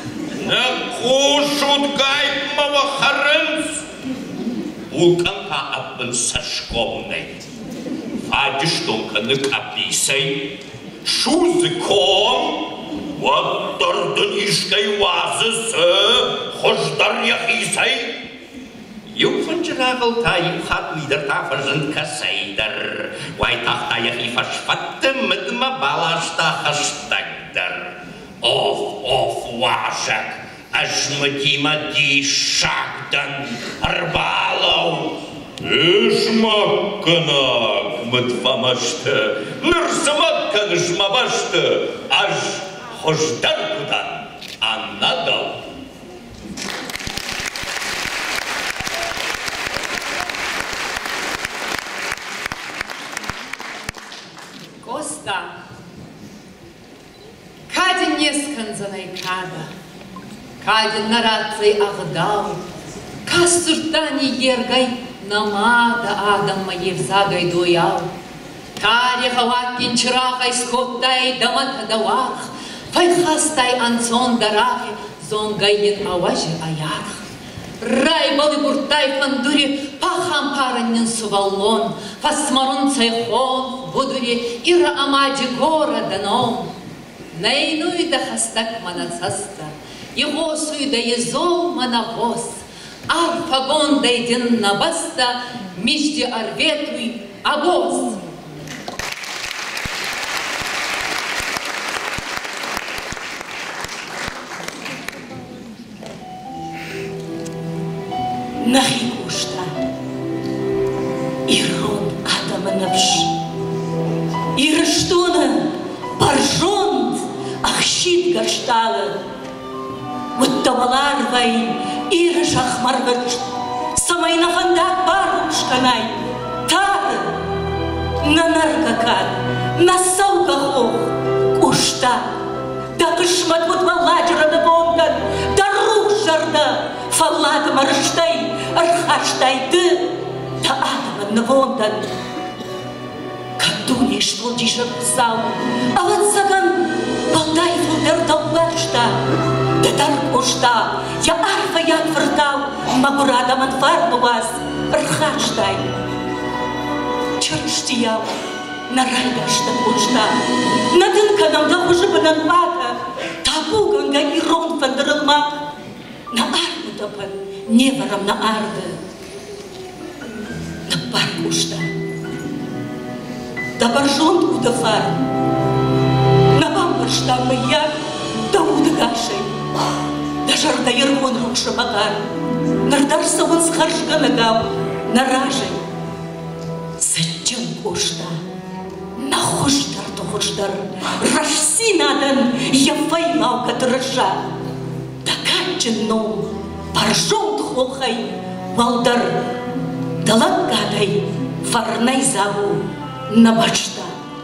Накушут гайбмова харенс. Улканка аппен сашкомной. Фадиштонка нек аписай. Шузыком. Вот торданишкой вазысы. Хождар яхисай. Юфанчрагал та юхат лидер та фажен касайдар. Вайтахта яхи фашфатте мидма балашта хаштагдар. Of важак, ажматимади шагдан арбалау. Ишмаккана мытфамашты, нырсымаккан жмабашты, аж хождар кудан аннадал. Коста. Кадин несканзанай када, кадин нараций агдау, касуртани ергай намада адам моев загай доял. Тари хавакин чрахай скоттай дамат давах, файхастай ансон дарахи зонгайен аважи аярх. Райбалы буртай фандури пахам параннин суваллон, фасмарун цайхон будури ира амади города ном. Найнуй да хастак манацаста, Егосуй да езол манавоз, Арфагон да иден на баста, Мижди арветуй обоз. Нахикушта, Ирон Адамановш, Ирштуна, Баржонт, Ахщит гаштала, вот таваларвай, Ира шахмаргач, Самайна фандак барушканай, Тар, на наркакан, на саукахох, Кушта, да кышмат вот валаджера да бомган, да рушарда, Фаллад марштай, архаштай ты, да адаман навондан. Кадуниш волдишер зал, а вот саган балдай фулдер дауэршта, да даркушта, я арфа я твердал, магурада манфарду вас, архаштай. Черштиял, на райдашта кушта, на дынканам да уже бананвата, табуганга и рон фандералмак, на арму дапан, невером на арде, на паркушта. Да баржон удафар, на бамбаршта маяк, да удагашей, да жарда ервон рукша макар, нардарса он схаршга нагав, на ражей. Зачем кушта? На хождар то хождар, рашси надан, я файлаука дрожа. Да каченом, баржон хохай, валдар, да лагадай, фарнай заву. На башта.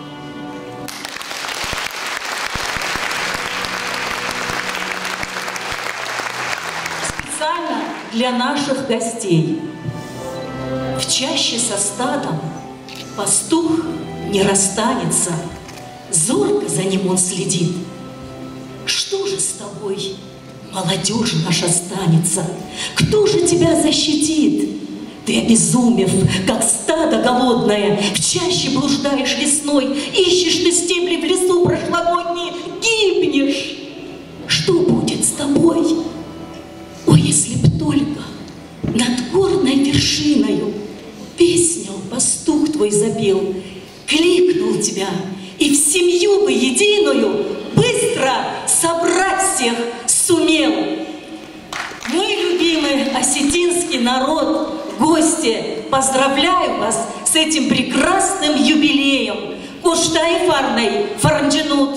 Специально для наших гостей. В чаще со стадом пастух не расстанется, зорко за ним он следит. Что же с тобой, молодежь наша, останется? Кто же тебя защитит? Ты, обезумев, как стадо голодное, в чаще блуждаешь лесной, ищешь ты стебли в лесу прошлогодние, гибнешь. Что будет с тобой? О, если б только над горной вершиною песню пастух твой запел, кликнул тебя, и в семью бы единую быстро собрать всех сумел. Мой любимый осетинский народ, гости, поздравляю вас с этим прекрасным юбилеем. Уштай фарной, фарнджинут.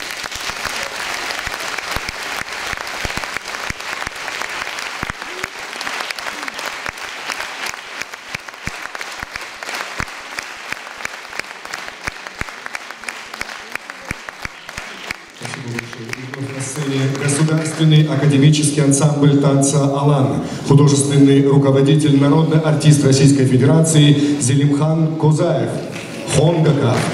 На сцене Государственный академический ансамбль танца «Алан», художественный руководитель, народный артист Российской Федерации Зелимхан Козаев, Хонгакафт.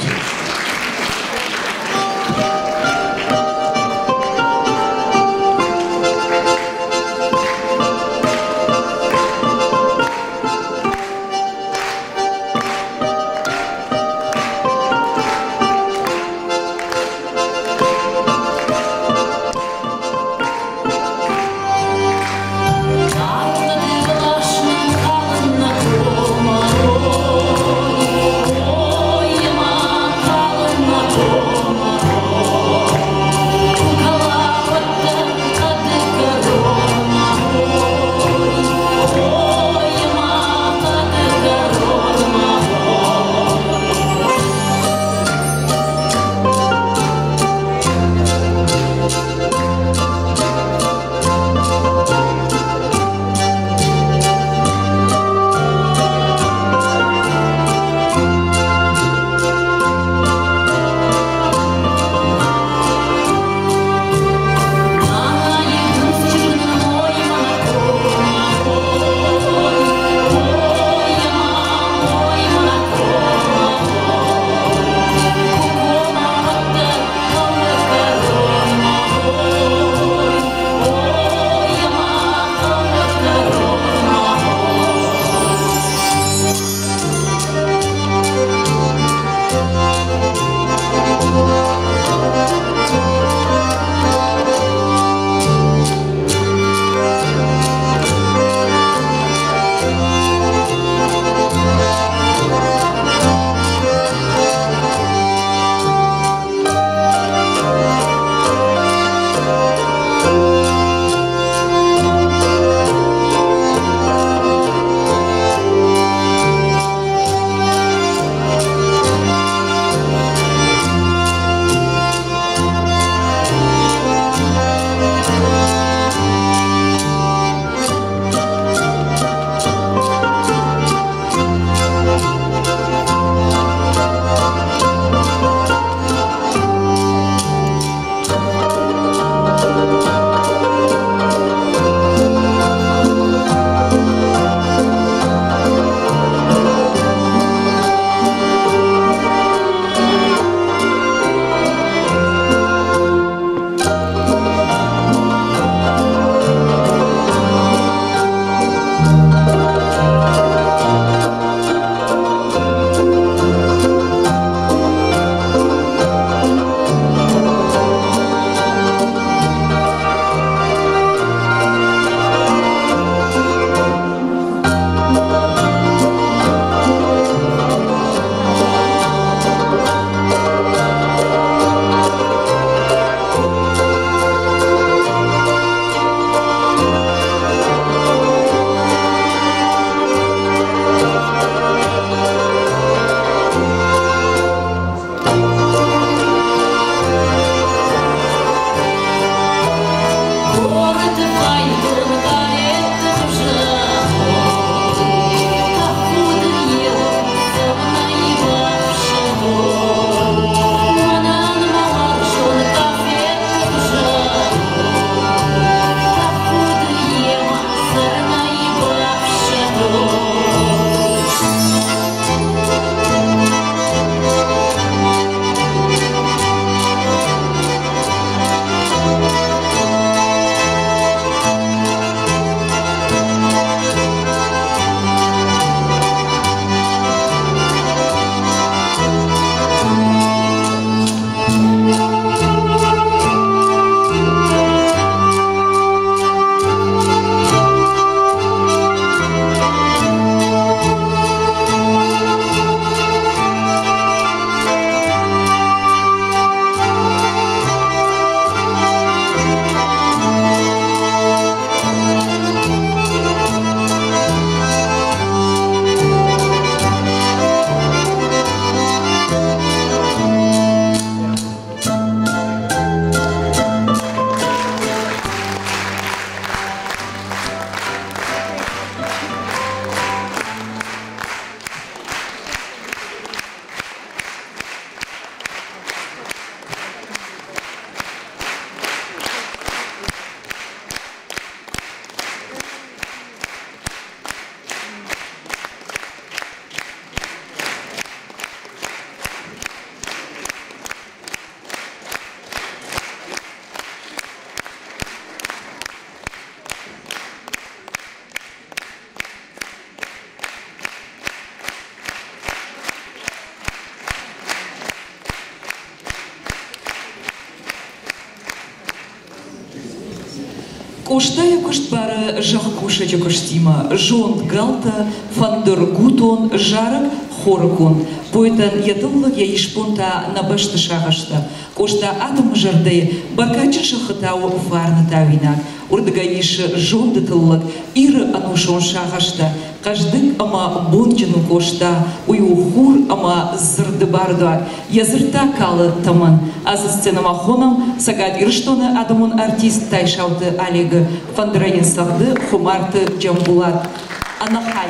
Коштая коштбары жах кушача коштима, жонт галта, фандер гутон, жарак хоракон. Поэтан ятыллык я ишпонта на башты шагашта. Кошта атом жарды, баркача шахатау фарна тавинак. Урдыга иш жонды тыллык, иры анушон шагашта. Каждык ама бончину кошта, уюхур ама зырды барда. Язырта калы таман. Азы сценама хонам, сагад ирштоны адамон артист тайшауты алегі. Фандырайын сағды, хумарты Джамбулат. Анахай.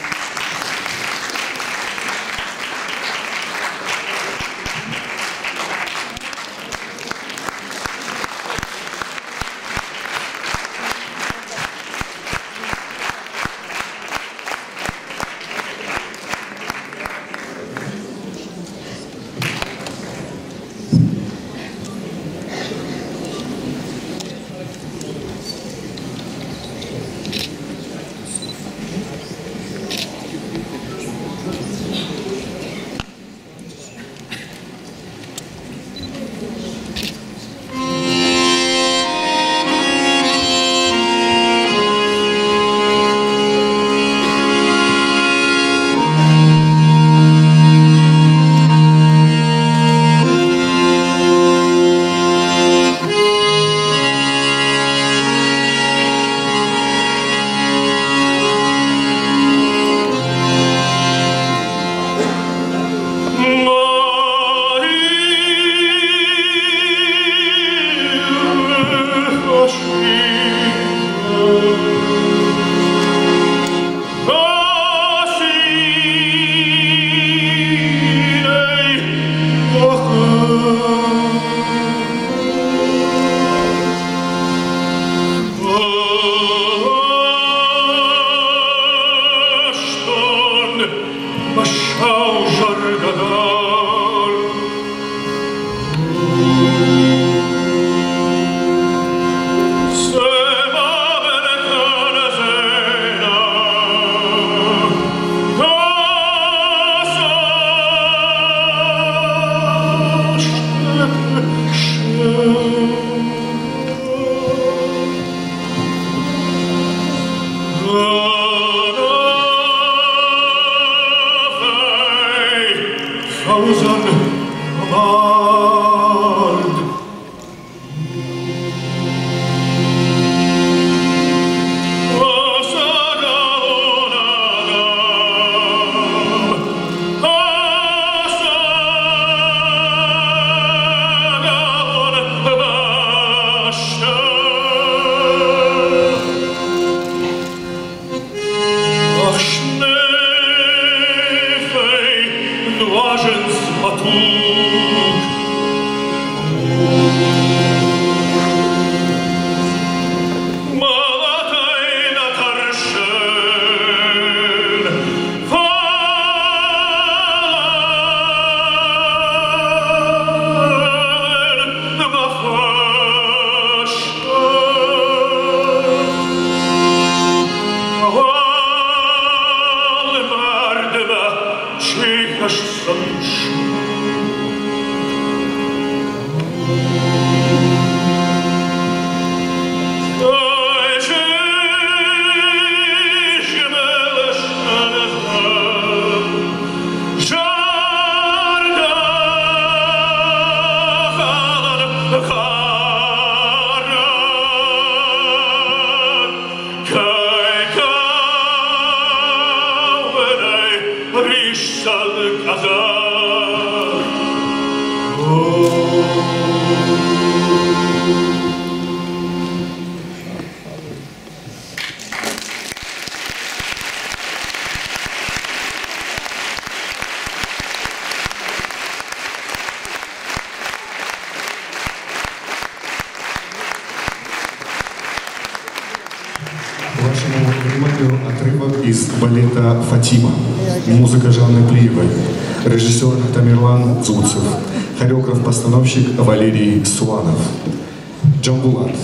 Отрывок из балета «Фатима». Музыка Жанны Плиевой. Режиссер Тамерлан Зуцев. Хореограф-постановщик Валерий Суанов. Джамбулат.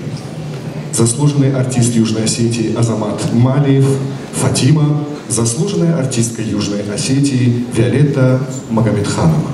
Заслуженный артист Южной Осетии Азамат Малиев. Фатима. Заслуженная артистка Южной Осетии Виолетта Магомедханова.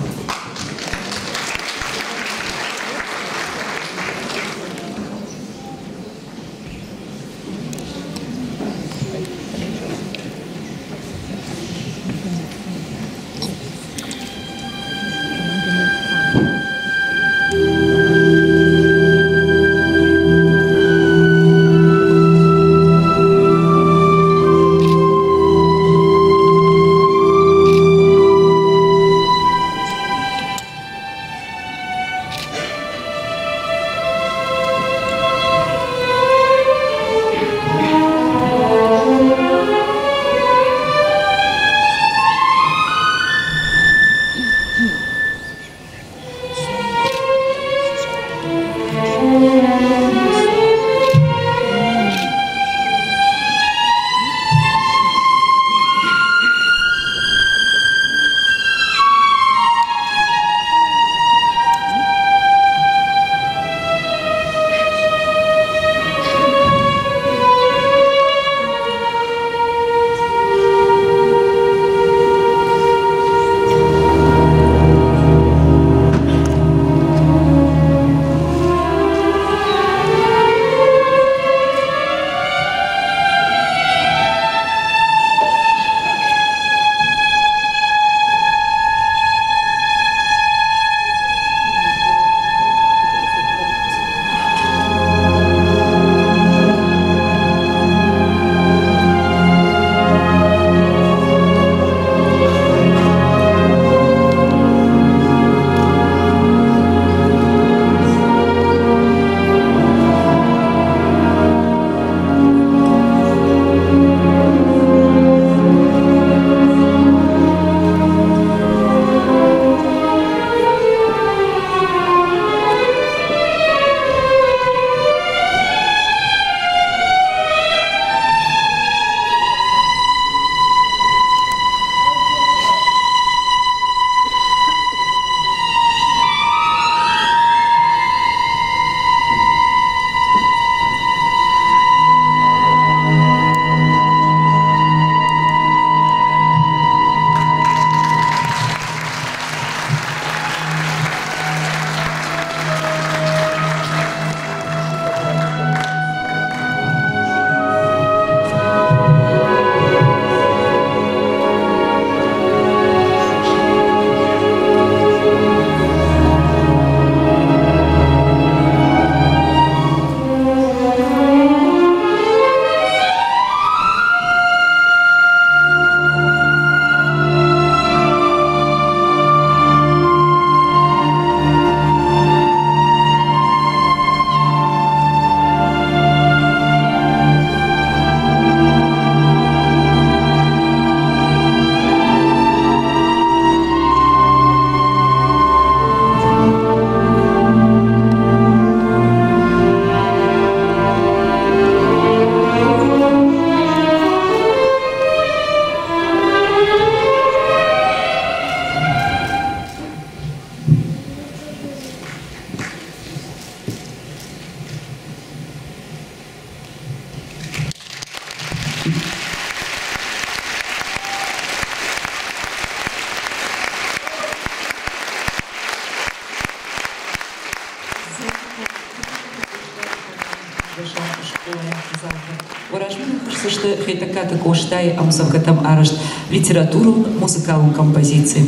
Уражмин хышсышты хейтакаты коштай амсавкатам арышт литературу музыкалу композиции.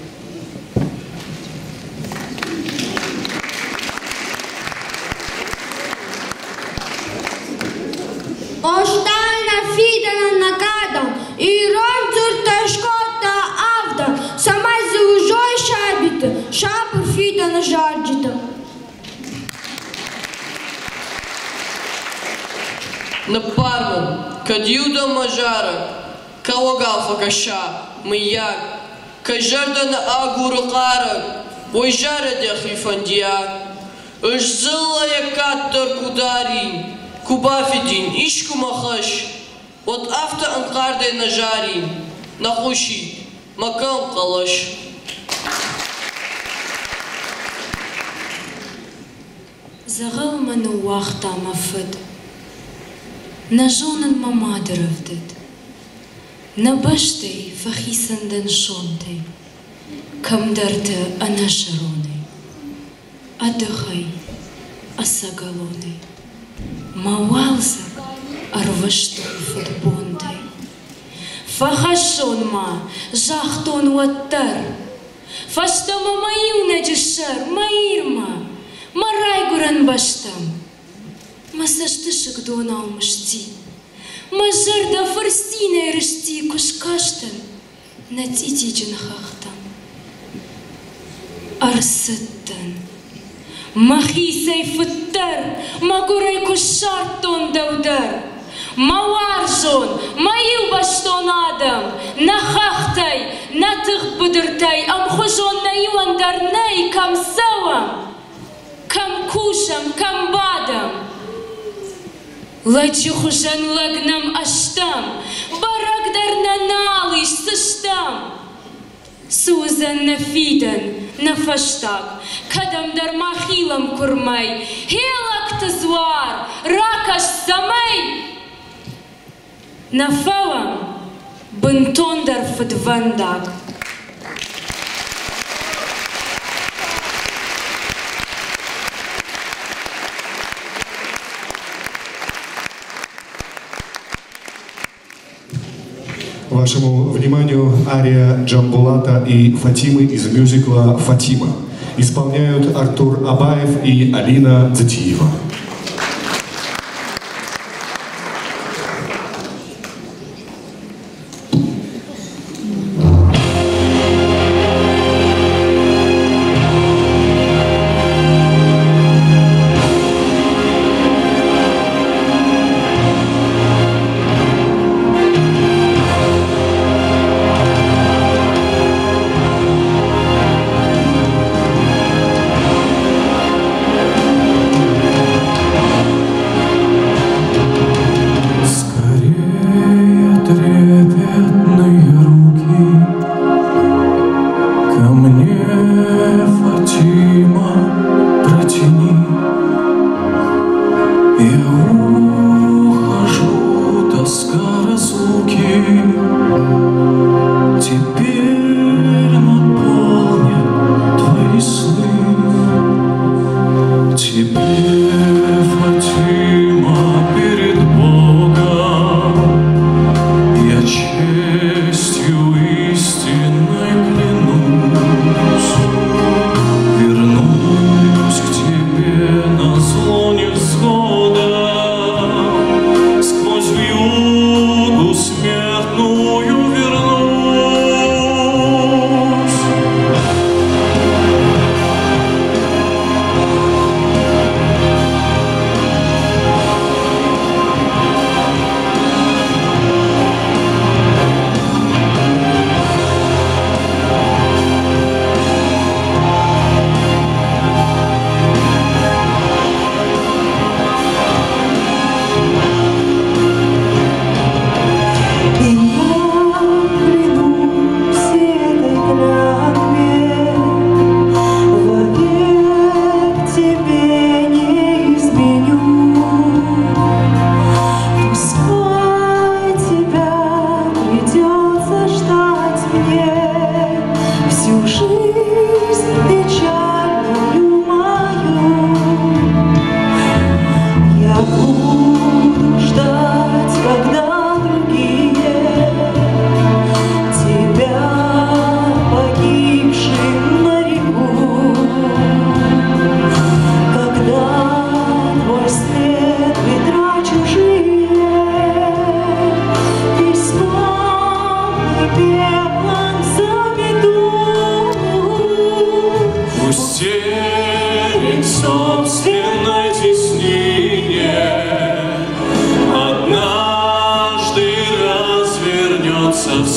Оштайна фидана накадам и ромцур ташкота авда самай заужой шабита шапур фидана жарджита. Напарман, кадюда мажара, калагал факаша, маяк, кажардана агуракара, ойжара дяхифандиак, ожзыла якаттар кударин, кубафидин, ишку махаш, от авто анкарде нажарин, нахуши, макам калаш. Загал ману вахта мафыд. Нажонан мамадыровдыд. Набаштей фахисандан шонтей. Камдарты анашароны. Адыхай асагалоны. Мауалзак арваштой футбонтай. Фахашон ма жахтон ваттар. Фаштама маю наджишар маирма. Марайгуран баштам. Масаштышык донау мышти. Мажарда фарстина рышти кушкаштан. Натитичен хахтам. Арсыттан. Махисай фыттар. Магурай кушартон даудар. Мауаржон. Маю баштон адам. Нахахтай. Натых быдыртай. Амхожон наюан дарнай камсавам. Кам кушам, кам бадам. Лачухушан лагнам аштам, барагдар налыш сыштам. Сузан нафидан, нафаштак, кадамдар махилам курмай, хелак тазвар, ракаш самай. Нафалам, бентондар фадвандак. Вашему вниманию ария Джамбулата и Фатимы из мюзикла «Фатима». Исполняют Артур Абаев и Алина Дзатиева.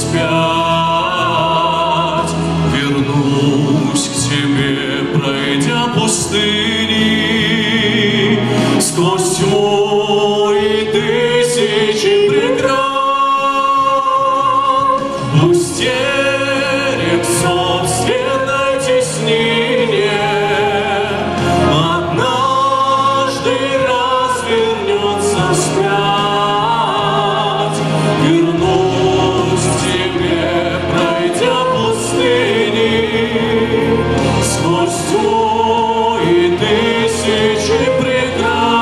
вспять. Вернусь к тебе, пройдя пустыни, сквозь тьму и тысячи преград. Пусть терек собственной теснине однажды развернется вспять. Вернусь к тебе, пройдя пустыни, сквозь тьму и тысячи преград.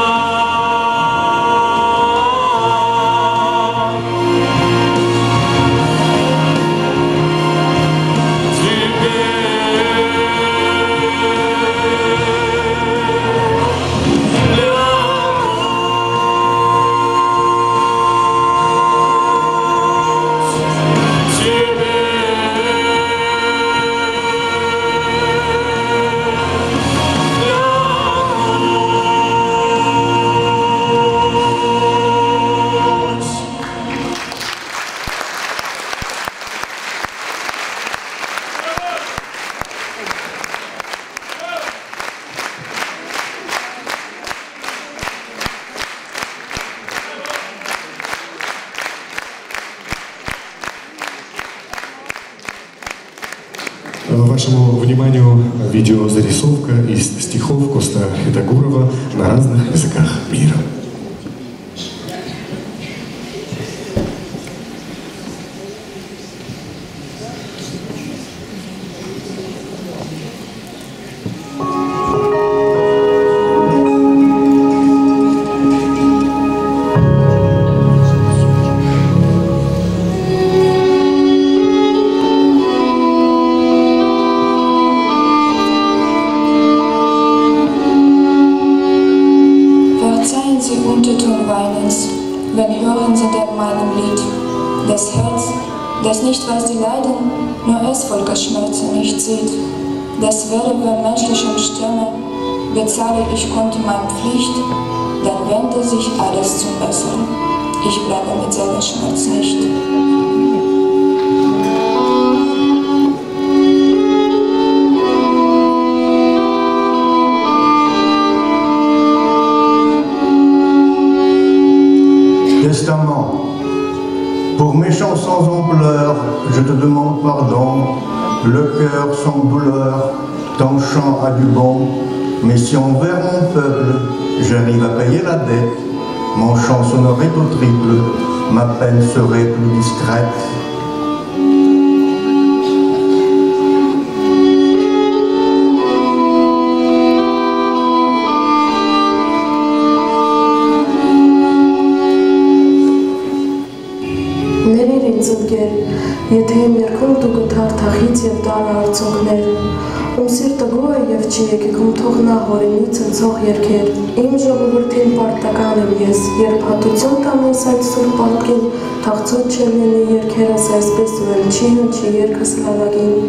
Вашему вниманию видеозарисовка из стихов Коста Хитагурова на разных языках мира. Wenn hören Sie denn meinem Lied, das Herz, das nicht weiß die Leiden, nur es Volksschmerzen nicht sieht. Das wäre bei menschlichem Stimme, bezahle ich konnte meine Pflicht, dann wende sich alles zum Besseren. Ich bleibe mit Seelenschmerz nicht. Testament. Pour mes chansons en pleurs, je te demande pardon. Le cœur sans douleur, ton chant a du bon. Mais si envers mon peuple, j'arrive à payer la dette, mon chant sonnerait au triple, ma peine serait plus discrète. Եթե իմ երկում դու գտար թախից և դար արցունքներ, ում սիրտը գոհ է և չի եկիքում թողնա հորինի ցնցող երգեր, իմ ժողովրդին պարտական եմ ես, երբ հատություն տանես այդ սուր պատկին, թաղցոտ չեմ լինի երգերս այսպես ու էլ չի հնչի երգս լավագին։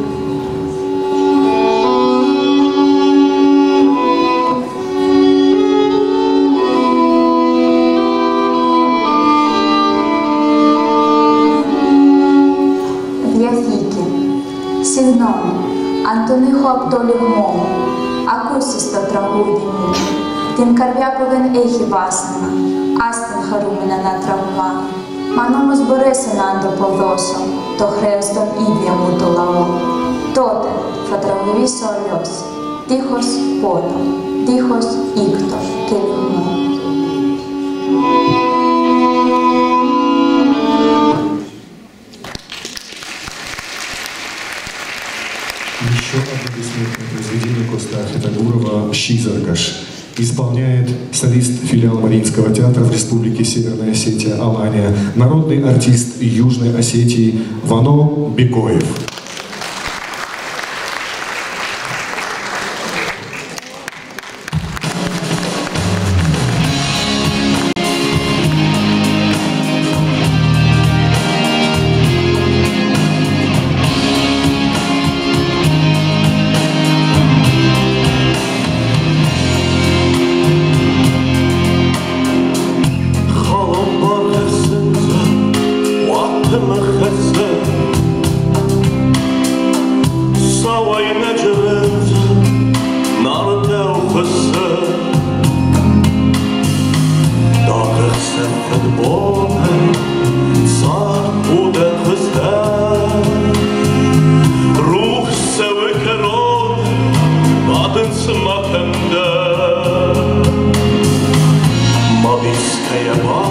Антони хоптолів мову, акусі статрагудіні, тим карвяковен ехі васена, астен харумене на травма, маномо збереся нандо полдосо, то хрестом ідв'яму толао. Тоте, фатраговісо альос, тихос пото, тихос ікто, келюмо. Еще одно бессмертное произведение Коста Хитагурова «Щизаргаш» исполняет солист филиала Мариинского театра в Республике Северная Осетия Алания, народный артист Южной Осетии Вано Бекоев. Холом бархасында, уаттымы хәзір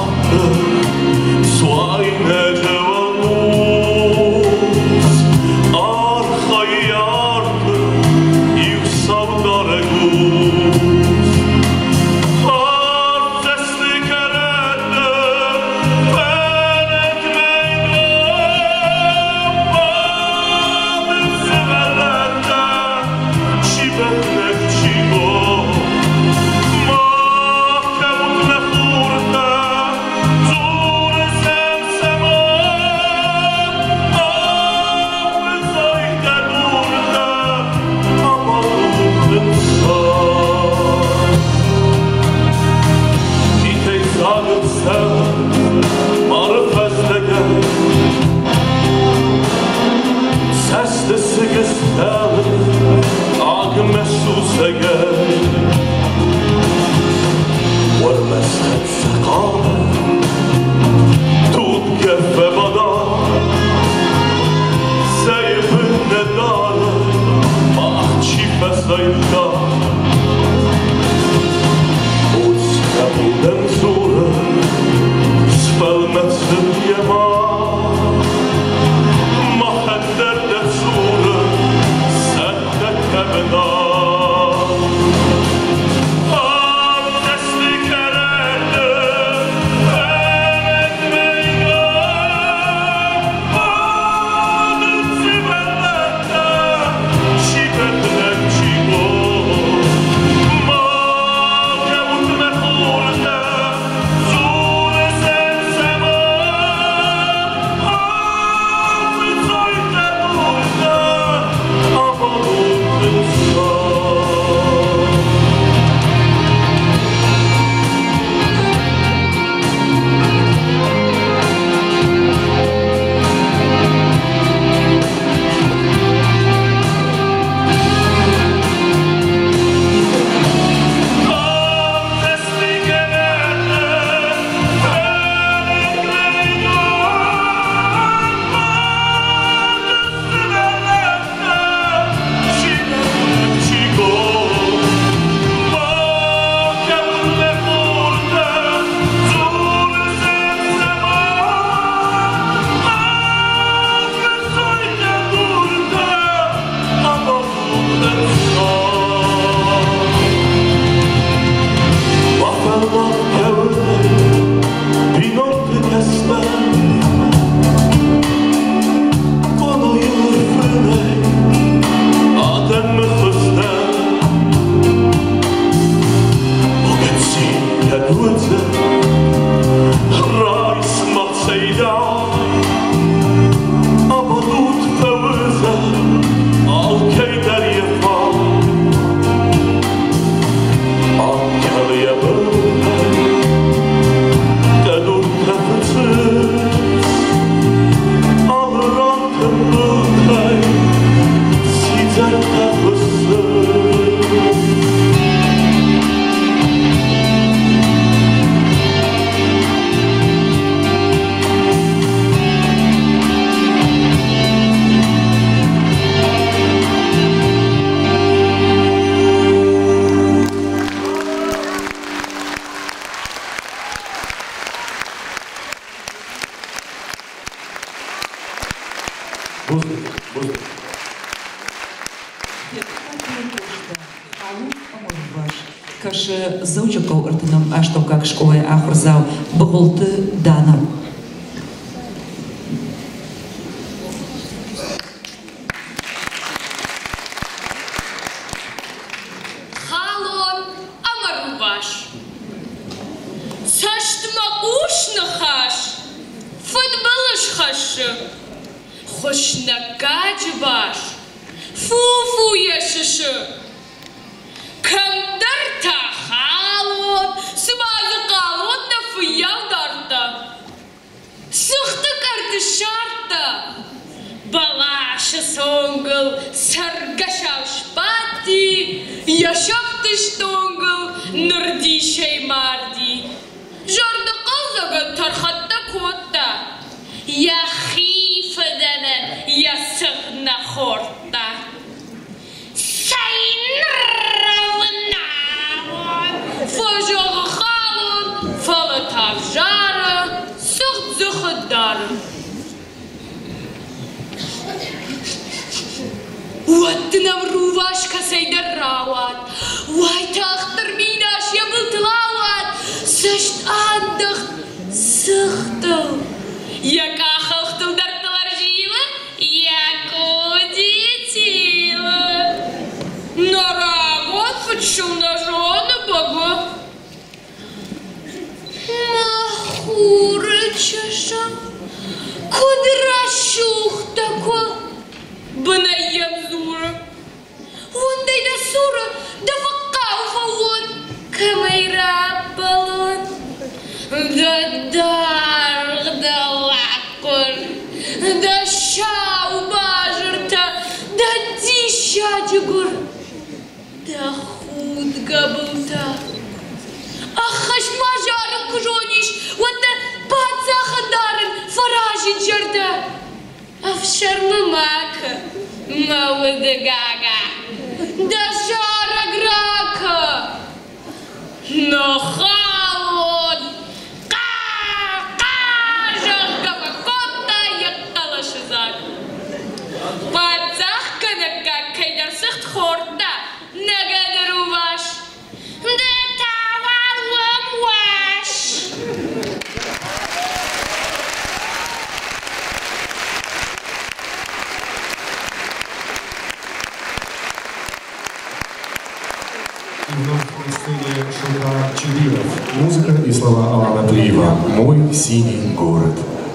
Каже заучаков артыном ашто как школы ахурзау богулты дана. Халон амарубаш. Саштма ушна хаш. Футболыш хашы. Хошна качбаш. Фу-фу яшышы. Кандарта халон, смазы қалон да фыяв дарта. Сықты карты шарта. Балашы соңгыл, саргашав шпати, яшапты штоңгыл, нырди шеймарди. Жарды қалзағы тархатта котта. Я хифадана, я сығна хорта. Фожого халон, фалатав жара. Вот ты нам рувашка сейдерават, вайтахтер минаш я был тлават, сашт андах сахтал. Я кахахтал дарталаржила, я кудетила. Наравот почему на жона бога. Махурычаша, кудрашух тако, банаем зура. Вон дай да сура, да вакауфа вон, камейра балон. Да дар, да лакор, да шау бажерта, да дища дюгур, да худ габылта. Ах, аш мажарым кужониш, вот да пацахадарым фаражи джарда. А в шармамака, мауэда гага, да шара грака. Но халон, ка-ка-жах габакота якала шизак. Пацахка на как кайдарсыхт хорта, нагадару ваш. И вновь на сцене Шура Чубилов. Музыка и слова Алана Плиева. «Мой синий город».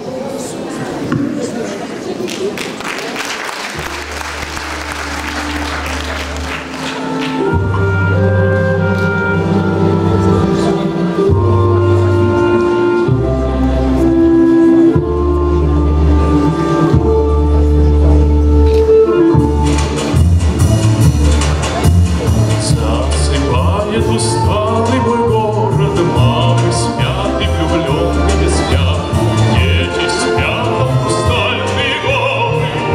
Засыпает усталый мой город, мамы спят и влюбленные спят, дети спят, пустальные горы,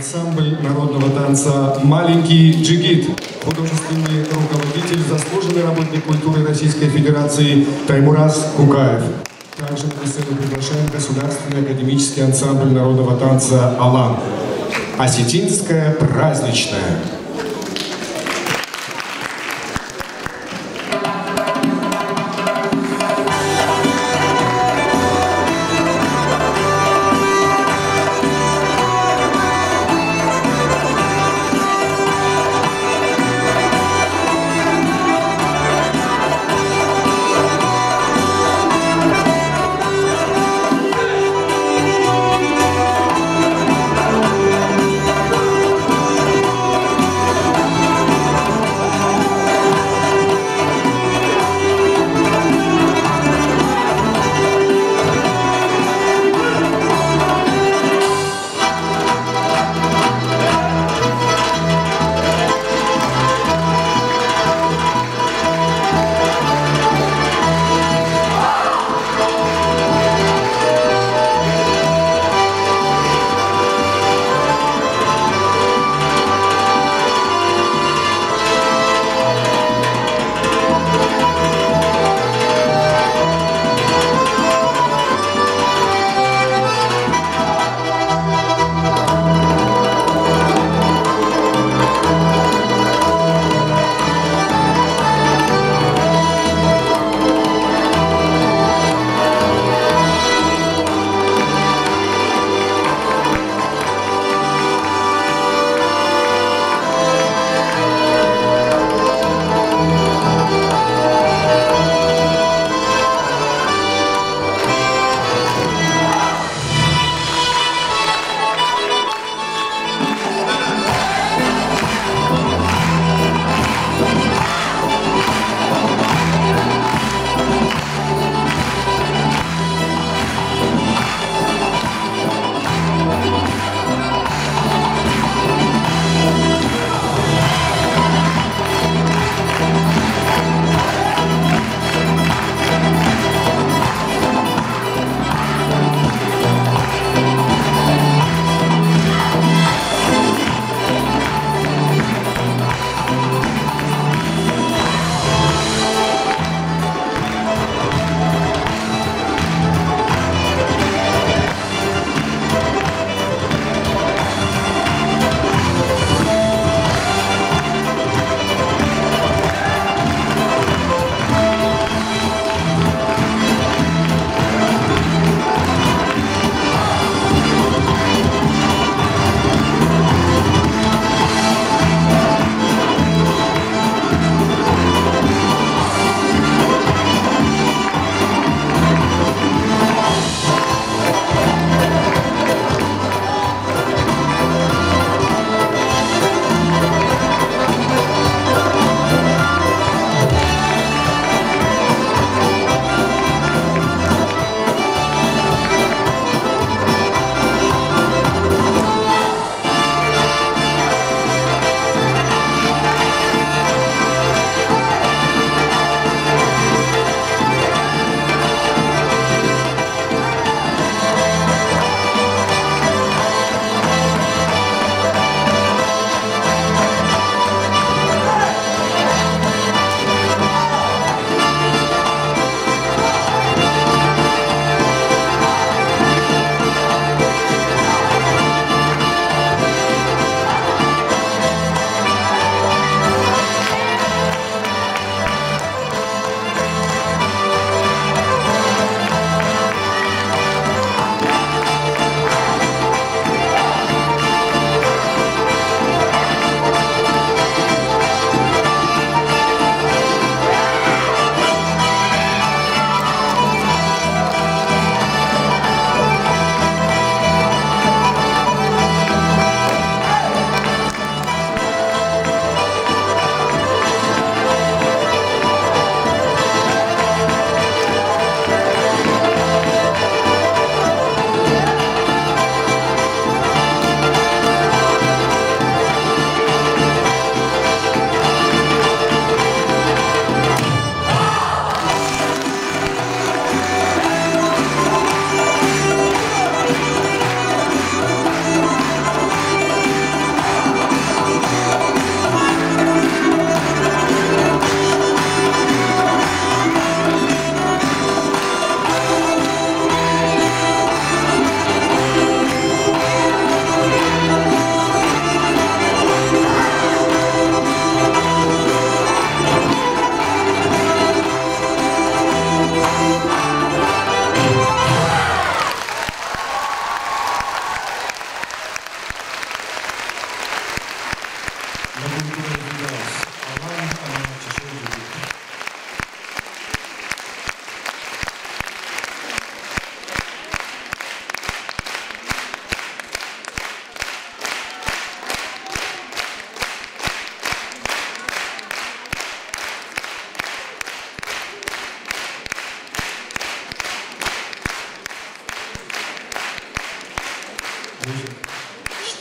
Ансамбль народного танца «Маленький джигит». Художественный руководитель, заслуженный работник культуры Российской Федерации Таймураз Кукаев. Также на сцену приглашаем Государственный академический ансамбль народного танца «Алан». Осетинская праздничная.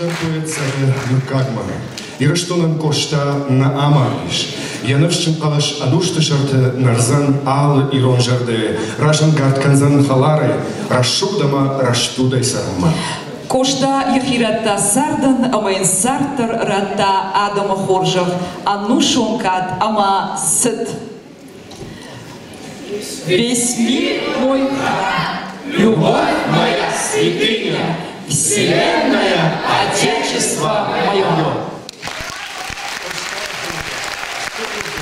Штампует царь Нуркагма. Ираштонан кошта на амалиш. Янывшын калаш анушты шарты нарзан ал ирон жарды. Ражан гартканзан халары. Рашудама раштудай сарма. Кошта яхирата сардан, амайн сартер рата адама хоржах, анушонкат ама сыт. Весь мир мой храм, любовь моя святыня, вселенная, отечество мое.